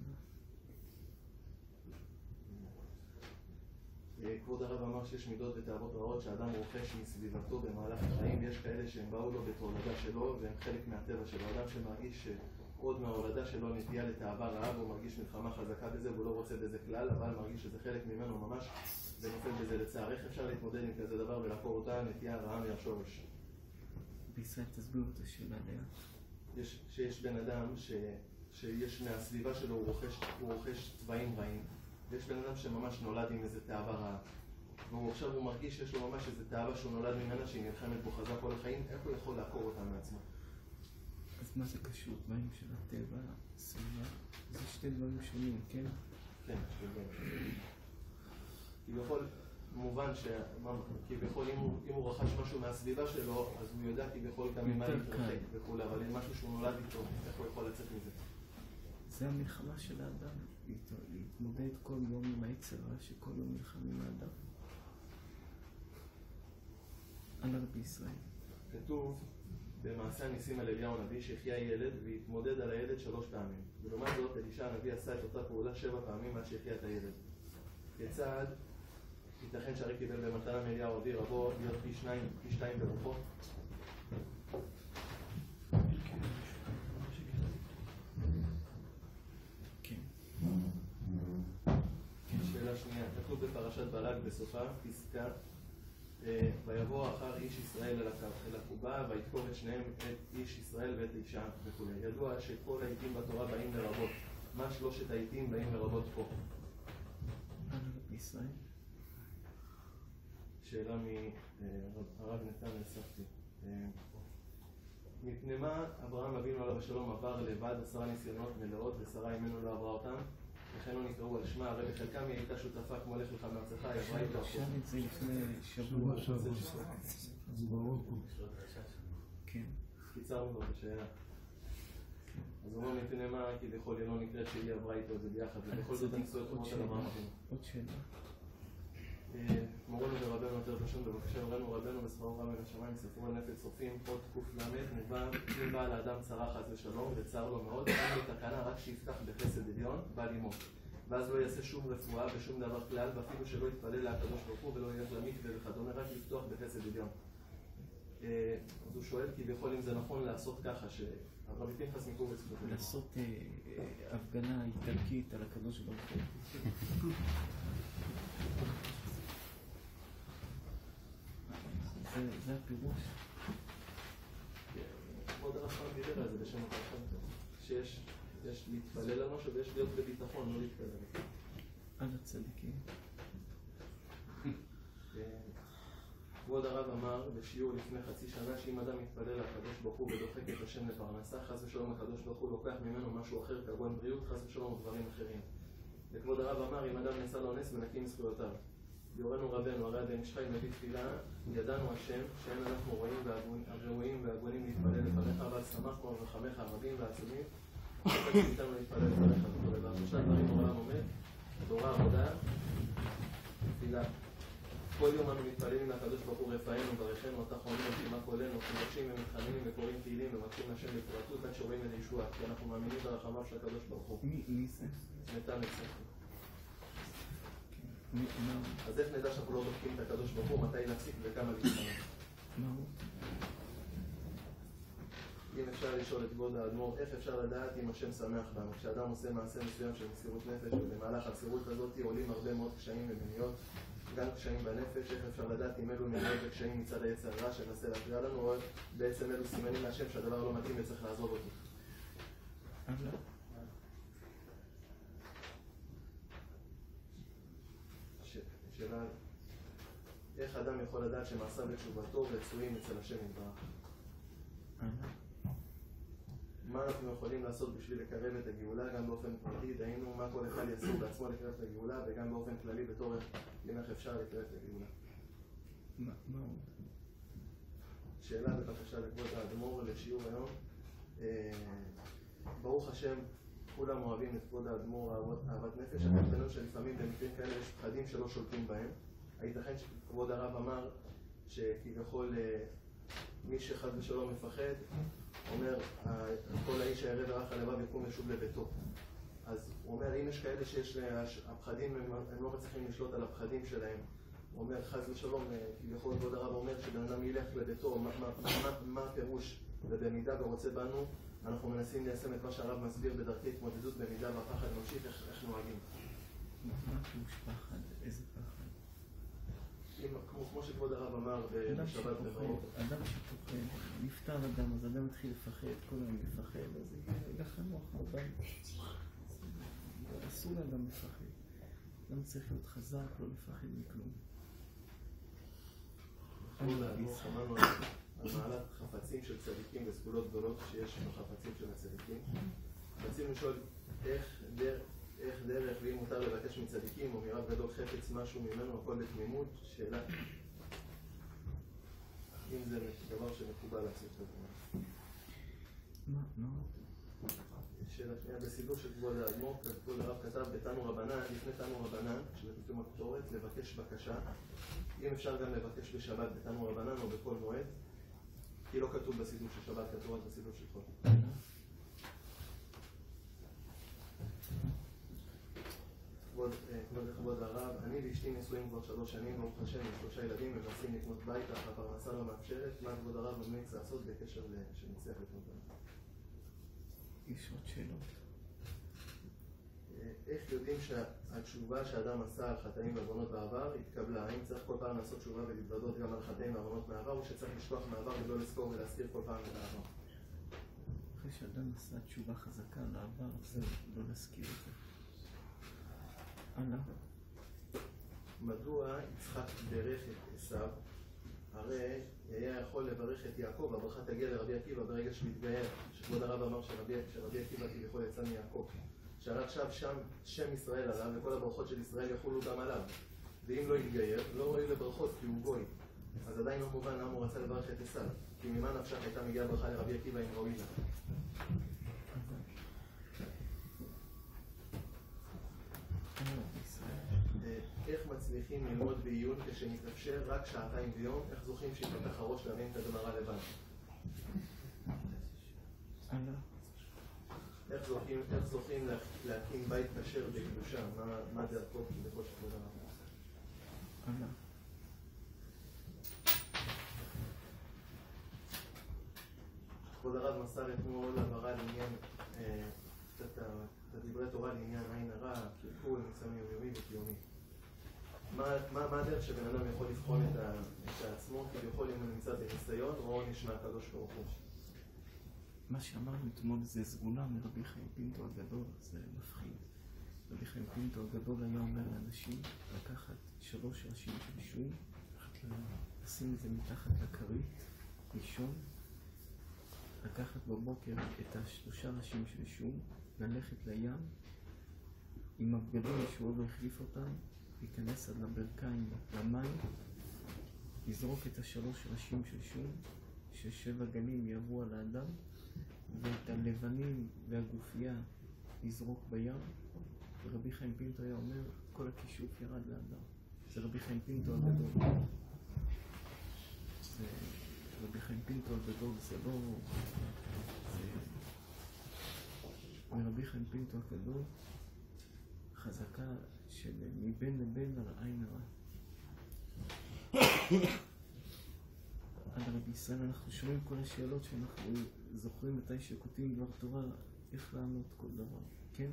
כבוד הרב אמר שיש מידות ותאוות רעות שהאדם רוכש מסביבתו במהלך החיים. יש כאלה שהם באו לו בתולדה שלו והם חלק מהטבע שלו. אדם שמרגיש שעוד מההולדה שלו נטייה לתאווה רעה והוא מרגיש מלחמה חזקה בזה והוא לא רוצה בזה כלל, אבל מרגיש שזה חלק ממנו ממש ונופל בזה לצער. איך אפשר להתמודד עם כזה דבר ולעקור אותה נטייה רעה מהשורש?
בישראל תסביר את השאלה עליה.
יש, שיש בן אדם ש, שיש מהסביבה שלו הוא רוכש, הוא רוכש צבעים רעים. ויש בן אדם שממש נולד עם איזה תאווה רעה. והוא עכשיו הוא מרגיש שיש לו ממש איזה תאווה שהוא נולד ממנה שהיא נלחמת בו חזק כל החיים. איך הוא יכול לעקור אותה מעצמו?
אז מה זה קשור? דברים של הטבע, סביבה, זה שתי דברים שונים, כן?
כן, שתי דברים שונים. כביכול, מובן שכביכול אם הוא, אם הוא רכש משהו מהסביבה שלו, אז הוא יודע כביכול גם ממה להתרחק וכו', אבל אם משהו שהוא נולד איתו, איך הוא יכול לצאת מזה?
זה המלחמה של האדם, להתמודד כל יום עם היצר רע שכל יום נלחם עם האדם. על רבי ישראל.
כתוב במעשה הניסים על אליהו הנביא שהחיה ילד והתמודד על הילד שלוש פעמים. ולעומת זאת אלישע הנביא עשה את אותה פעולה שבע פעמים עד שהחיה את הילד. כיצד ייתכן שהרי קיבל במתנה מאליהו אבי רבו להיות פי שניים, פי שתיים ברוחו? שאלה שנייה, כתוב בפרשת בלק בסופה, פסקה ויבוא אחר איש ישראל אל הקובה ויתקור את שניהם את איש ישראל ואת אישה וכו'. ידוע שכל העיתים בתורה באים לרבות. מה שלושת העיתים באים לרבות פה?
ישראל.
שאלה מהרב נתן אספתי. מפני מה אברהם אבינו עליו השלום עבר לבד עשרה ניסיונות מלאות ושרה אימנו לא עברה אותם? לכן לא נקראו על שמה, הרי בחלקם היא הייתה שותפה כמו לך לך מארצך, היא עברה איתו.
עכשיו את זה לפני שבוע.
אז ברור פה.
כן.
קיצרנו לו בשאלה. אז הוא אומר מפני מה כביכול לא נקרא שהיא עברה איתו את זה ביחד, ובכל זאת הניסויות חומות על אברהם אבינו.
עוד שאלה.
מורנו ורבנו יותר פשוט, בבקשה הורנו רבנו ושכרו רב מן השמיים, ספרו על נפש צופים, עוד ק"ל, אם בא לאדם צרה חס ושלום וצר לו מאוד, אין לו תקנה רק שיפתח בחסד עליון, בא לימות. ואז לא יעשה שום רפואה ושום דבר כלל, ואפילו שלא יתפלל לקדוש ברוך הוא ולא ילך למקווה וכדומה, רק לפתוח בחסד עליון. אז הוא שואל כביכול אם זה נכון לעשות ככה, שהרבי פנחס מקובץ כותב.
לעשות הפגנה איטלקית על הקדוש ברוך הוא. זה הפירוש.
כבוד הרב פעם דיבר על זה בשם הפרשן, שיש להתפלל על משהו ויש להיות בביטחון, לא להתפלל.
על הצדיקים.
כבוד הרב אמר בשיעור לפני חצי שנה שאם אדם מתפלל לקדוש ברוך הוא ודוחק את השם לפרנסה, חס ושלום הקדוש ברוך הוא לוקח ממנו משהו אחר כגון בריאות, חס ושלום דברים אחרים. וכבוד הרב אמר אם אדם נעשה לו נס מנקים זכויותיו. יורנו רבנו הרי בן שחי מביא תפילה, ידענו השם שאין אנחנו רואים והראויים והגונים להתפלל לפניך, אבל שמחנו על רחמיך הרבים והעצומים ותנו להתפלל לפניך וכו'. והפרשת דברים העולם עומד, תורה עבודה, תפילה. כל יום אנו מתפללים לקדוש ברוך הוא רפאנו וברכנו התחונים ושימה קולנו, חודשים ומתחננים וקוראים תהילים ומבקשים השם בפרטות עד שרואים את הישועה, כי אנחנו מאמינים ברחמיו של הקדוש ברוך הוא.
מי זה?
נתן את ספר. אז איך נדע שאנחנו לא דוחקים את הקדוש ברוך הוא, מתי להפסיק וכמה להתחנן? אם אפשר לשאול את כבוד האדמו"ר, איך אפשר לדעת אם השם שמח בנו? כשאדם עושה מעשה מסוים של מסירות נפש, ובמהלך המסירות הזאת עולים הרבה מאוד קשיים ומניעות, גם קשיים בנפש, איך אפשר לדעת אם אלו מניעות וקשיים מצד היצר הרע שמנסה להפריע לנו, או בעצם אלו סימנים להשם שהדבר לא מתאים וצריך לעזוב אותו. שאלה, איך אדם יכול לדעת שמעשה ותשובתו רצויים אצל השם יתברך? מה אנחנו יכולים לעשות בשביל לקרב את הגאולה גם באופן פרטי, דהיינו מה כל אחד יעשה בעצמו לקרב את הגאולה, וגם באופן כללי בתור איך אפשר לקרב את הגאולה.
מה הוא?
שאלה בבקשה לכבוד האדמו"ר לשיעור היום. ברוך השם, כולם אוהבים את כבוד האדמו"ר אהבת נפש, אבל בינינו שלפעמים במקרים כאלה יש פחדים שלא שולטים בהם. הייתכן שכבוד הרב אמר שכביכול מי שחד ושלום מפחד אומר, כל האיש הירא ורך הלבב יקום לשוב לביתו. אז הוא אומר, אם יש כאלה שיש הפחדים, הם לא מצליחים לשלוט על הפחדים שלהם. הוא אומר, חס ושלום, כביכול כבוד הרב אומר שבן אדם ילך לביתו, מה הפירוש? ובמידה ורוצה בנו, אנחנו מנסים ליישם את מה שהרב מסביר בדרכי התמודדות, במידה והפחד ממשיך איך נוהגים.
מה פירוש פחד? איזה פחד?
כמו שכבוד הרב אמר בשבת במרוקו.
אדם שפוחד, נפטר אדם, אז אדם מתחיל לפחד, כל היום לפחד, אז יהיה לחנוך בבית. אסור לאדם לפחד. אדם צריך להיות חזק, לא לפחד מכלום.
אמרנו על מעלת חפצים של צדיקים וסגולות גדולות שיש בחפצים של הצדיקים. רצינו לשאול איך דרך איך דרך, ואם מותר לבקש מצדיקים או מרב גדול חפץ משהו ממנו, הכל בתמימות, שאלה אם זה דבר שמקובל לעשות את זה.
מה? מה?
שאלה שנייה, בסידור של כבוד האדמו"ר, כבוד הרב כתב בתנו רבנן, לפני תנו רבנן, של פתאום הקטורת, לבקש בקשה. אם אפשר גם לבקש בשבת בתנו רבנן או בכל מועד, כי לא כתוב בסידור של שבת, כתוב רק בסידור של חול. כבוד, כבוד הרב, אני ואשתי נשואים כבר שלוש שנים, ברוך השם, עם שלושה ילדים, ומנסים לקנות בית, אך הפרנסה לא מאפשרת. מה כבוד הרב ממליץ לעשות בקשר שנצליח לקנות בית?
יש עוד שאלות.
איך יודעים שהתשובה שאדם עשה על חטאים ועוונות בעבר התקבלה? האם צריך כל פעם לעשות תשובה ולהתוודות גם על חטאים ועוונות מהעבר, או שצריך לשכוח מהעבר ולא לזכור ולהזכיר כל פעם את העבר?
אחרי שאדם עשה תשובה חזקה לעבר, זה לא להזכיר את זה.
מדוע יצחק ברך את עשיו? הרי היה יכול לברך את יעקב, הברכה תגיע לרבי עקיבא ברגע שהוא יתגייר, שכבוד הרב אמר שרבי עקיבא כביכול יצא מיעקב. שהרי עכשיו שם שם ישראל עליו וכל הברכות של ישראל יחולו גם עליו. ואם לא יתגייר, לא רואים לברכות כי הוא גוי. אז עדיין לא מובן למה הוא רצה לברך את עשיו. כי ממה נפשך הייתה מגיעה ברכה לרבי עקיבא אם ראוי לה. איך מצליחים ללמוד בעיון כשמתאפשר רק שעתיים ביום? איך זוכים שיפתח הראש להבין את הגמרא לבד? איך זוכים, איך זוכים להקים בית כשר בקדושה? מה דרכו כבכל שכבוד הרב? כבוד הרב מסר אתמול הבהרה לעניין, קצת את דברי תורה לעניין עין הרע, קלקול, ניסיון יומיומי וקיומי. מה הדרך שבן אדם יכול לבחון את עצמו, כביכול אם הוא נמצא בניסיון או עונש מהקדוש ברוך הוא?
מה שאמרנו אתמול זה סגולה מרבי חיים פינטו הגדול, זה מפחיד. רבי חיים פינטו הגדול היה אומר לאנשים לקחת שלוש ראשים של שום, לשים את זה מתחת לכרית, לישון, לקחת בבוקר את השלושה ראשים של שום, ללכת לים, עם הבגדים שהוא עוד לא החליף אותם, להיכנס עד לברכיים, למים, לזרוק את השלוש ראשים של שום, ששבע גלים יעברו על האדם, ואת הלבנים והגופייה לזרוק בים. ורבי חיים פינטו היה אומר, כל הכישוף ירד לאדם. זה רבי חיים פינטו הגדול. זה רבי חיים פינטו הגדול, זה לא... זה... מרבי חיים פינטו הגדול, חזקה של מבין לבין על העין הרע. על רבי ישראל אנחנו שומעים כל השאלות שאנחנו זוכרים מתי שכותבים דבר תורה, איך לענות כל דבר, כן?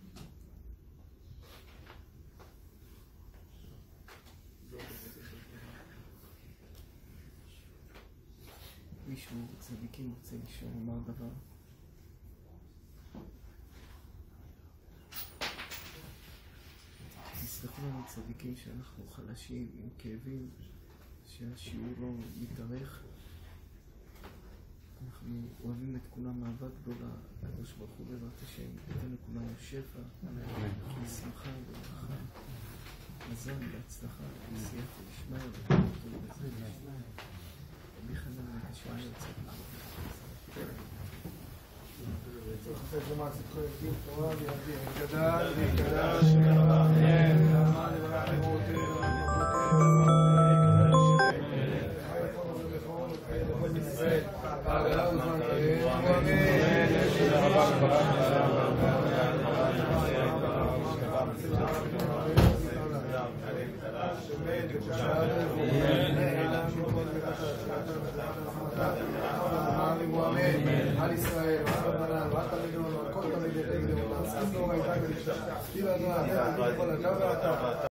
מישהו צדיקים רוצה לשאול לומר דבר? תסלחו לנו צדיקים שאנחנו חלשים עם כאבים, שהשיעור לא מתארך. אנחנו אוהבים את כולם אהבה גדולה, הקדוש ברוך הוא בעזרת השם, ייתן לכולנו שפע, שמחה וברכה, מזל והצלחה, בסייעתא דשמיא וכל טוב בזה. רבי חנן בבקשה, אני רוצה לדבר.
צריך לתת למעשה כל ילדים תורה ויהודים. גדל וגדל שגדל אמן. למה לברך למותינו. כל ישראל. בעגלה וזמן תהינו. אמן. תודה רבה. על ישראל, ועד תמידון, ועד כל תמידי תגדון, ועד סכום דור הייתה ולשתה. תירא דרע, תירא, תירא, תירא, תירא, תירא,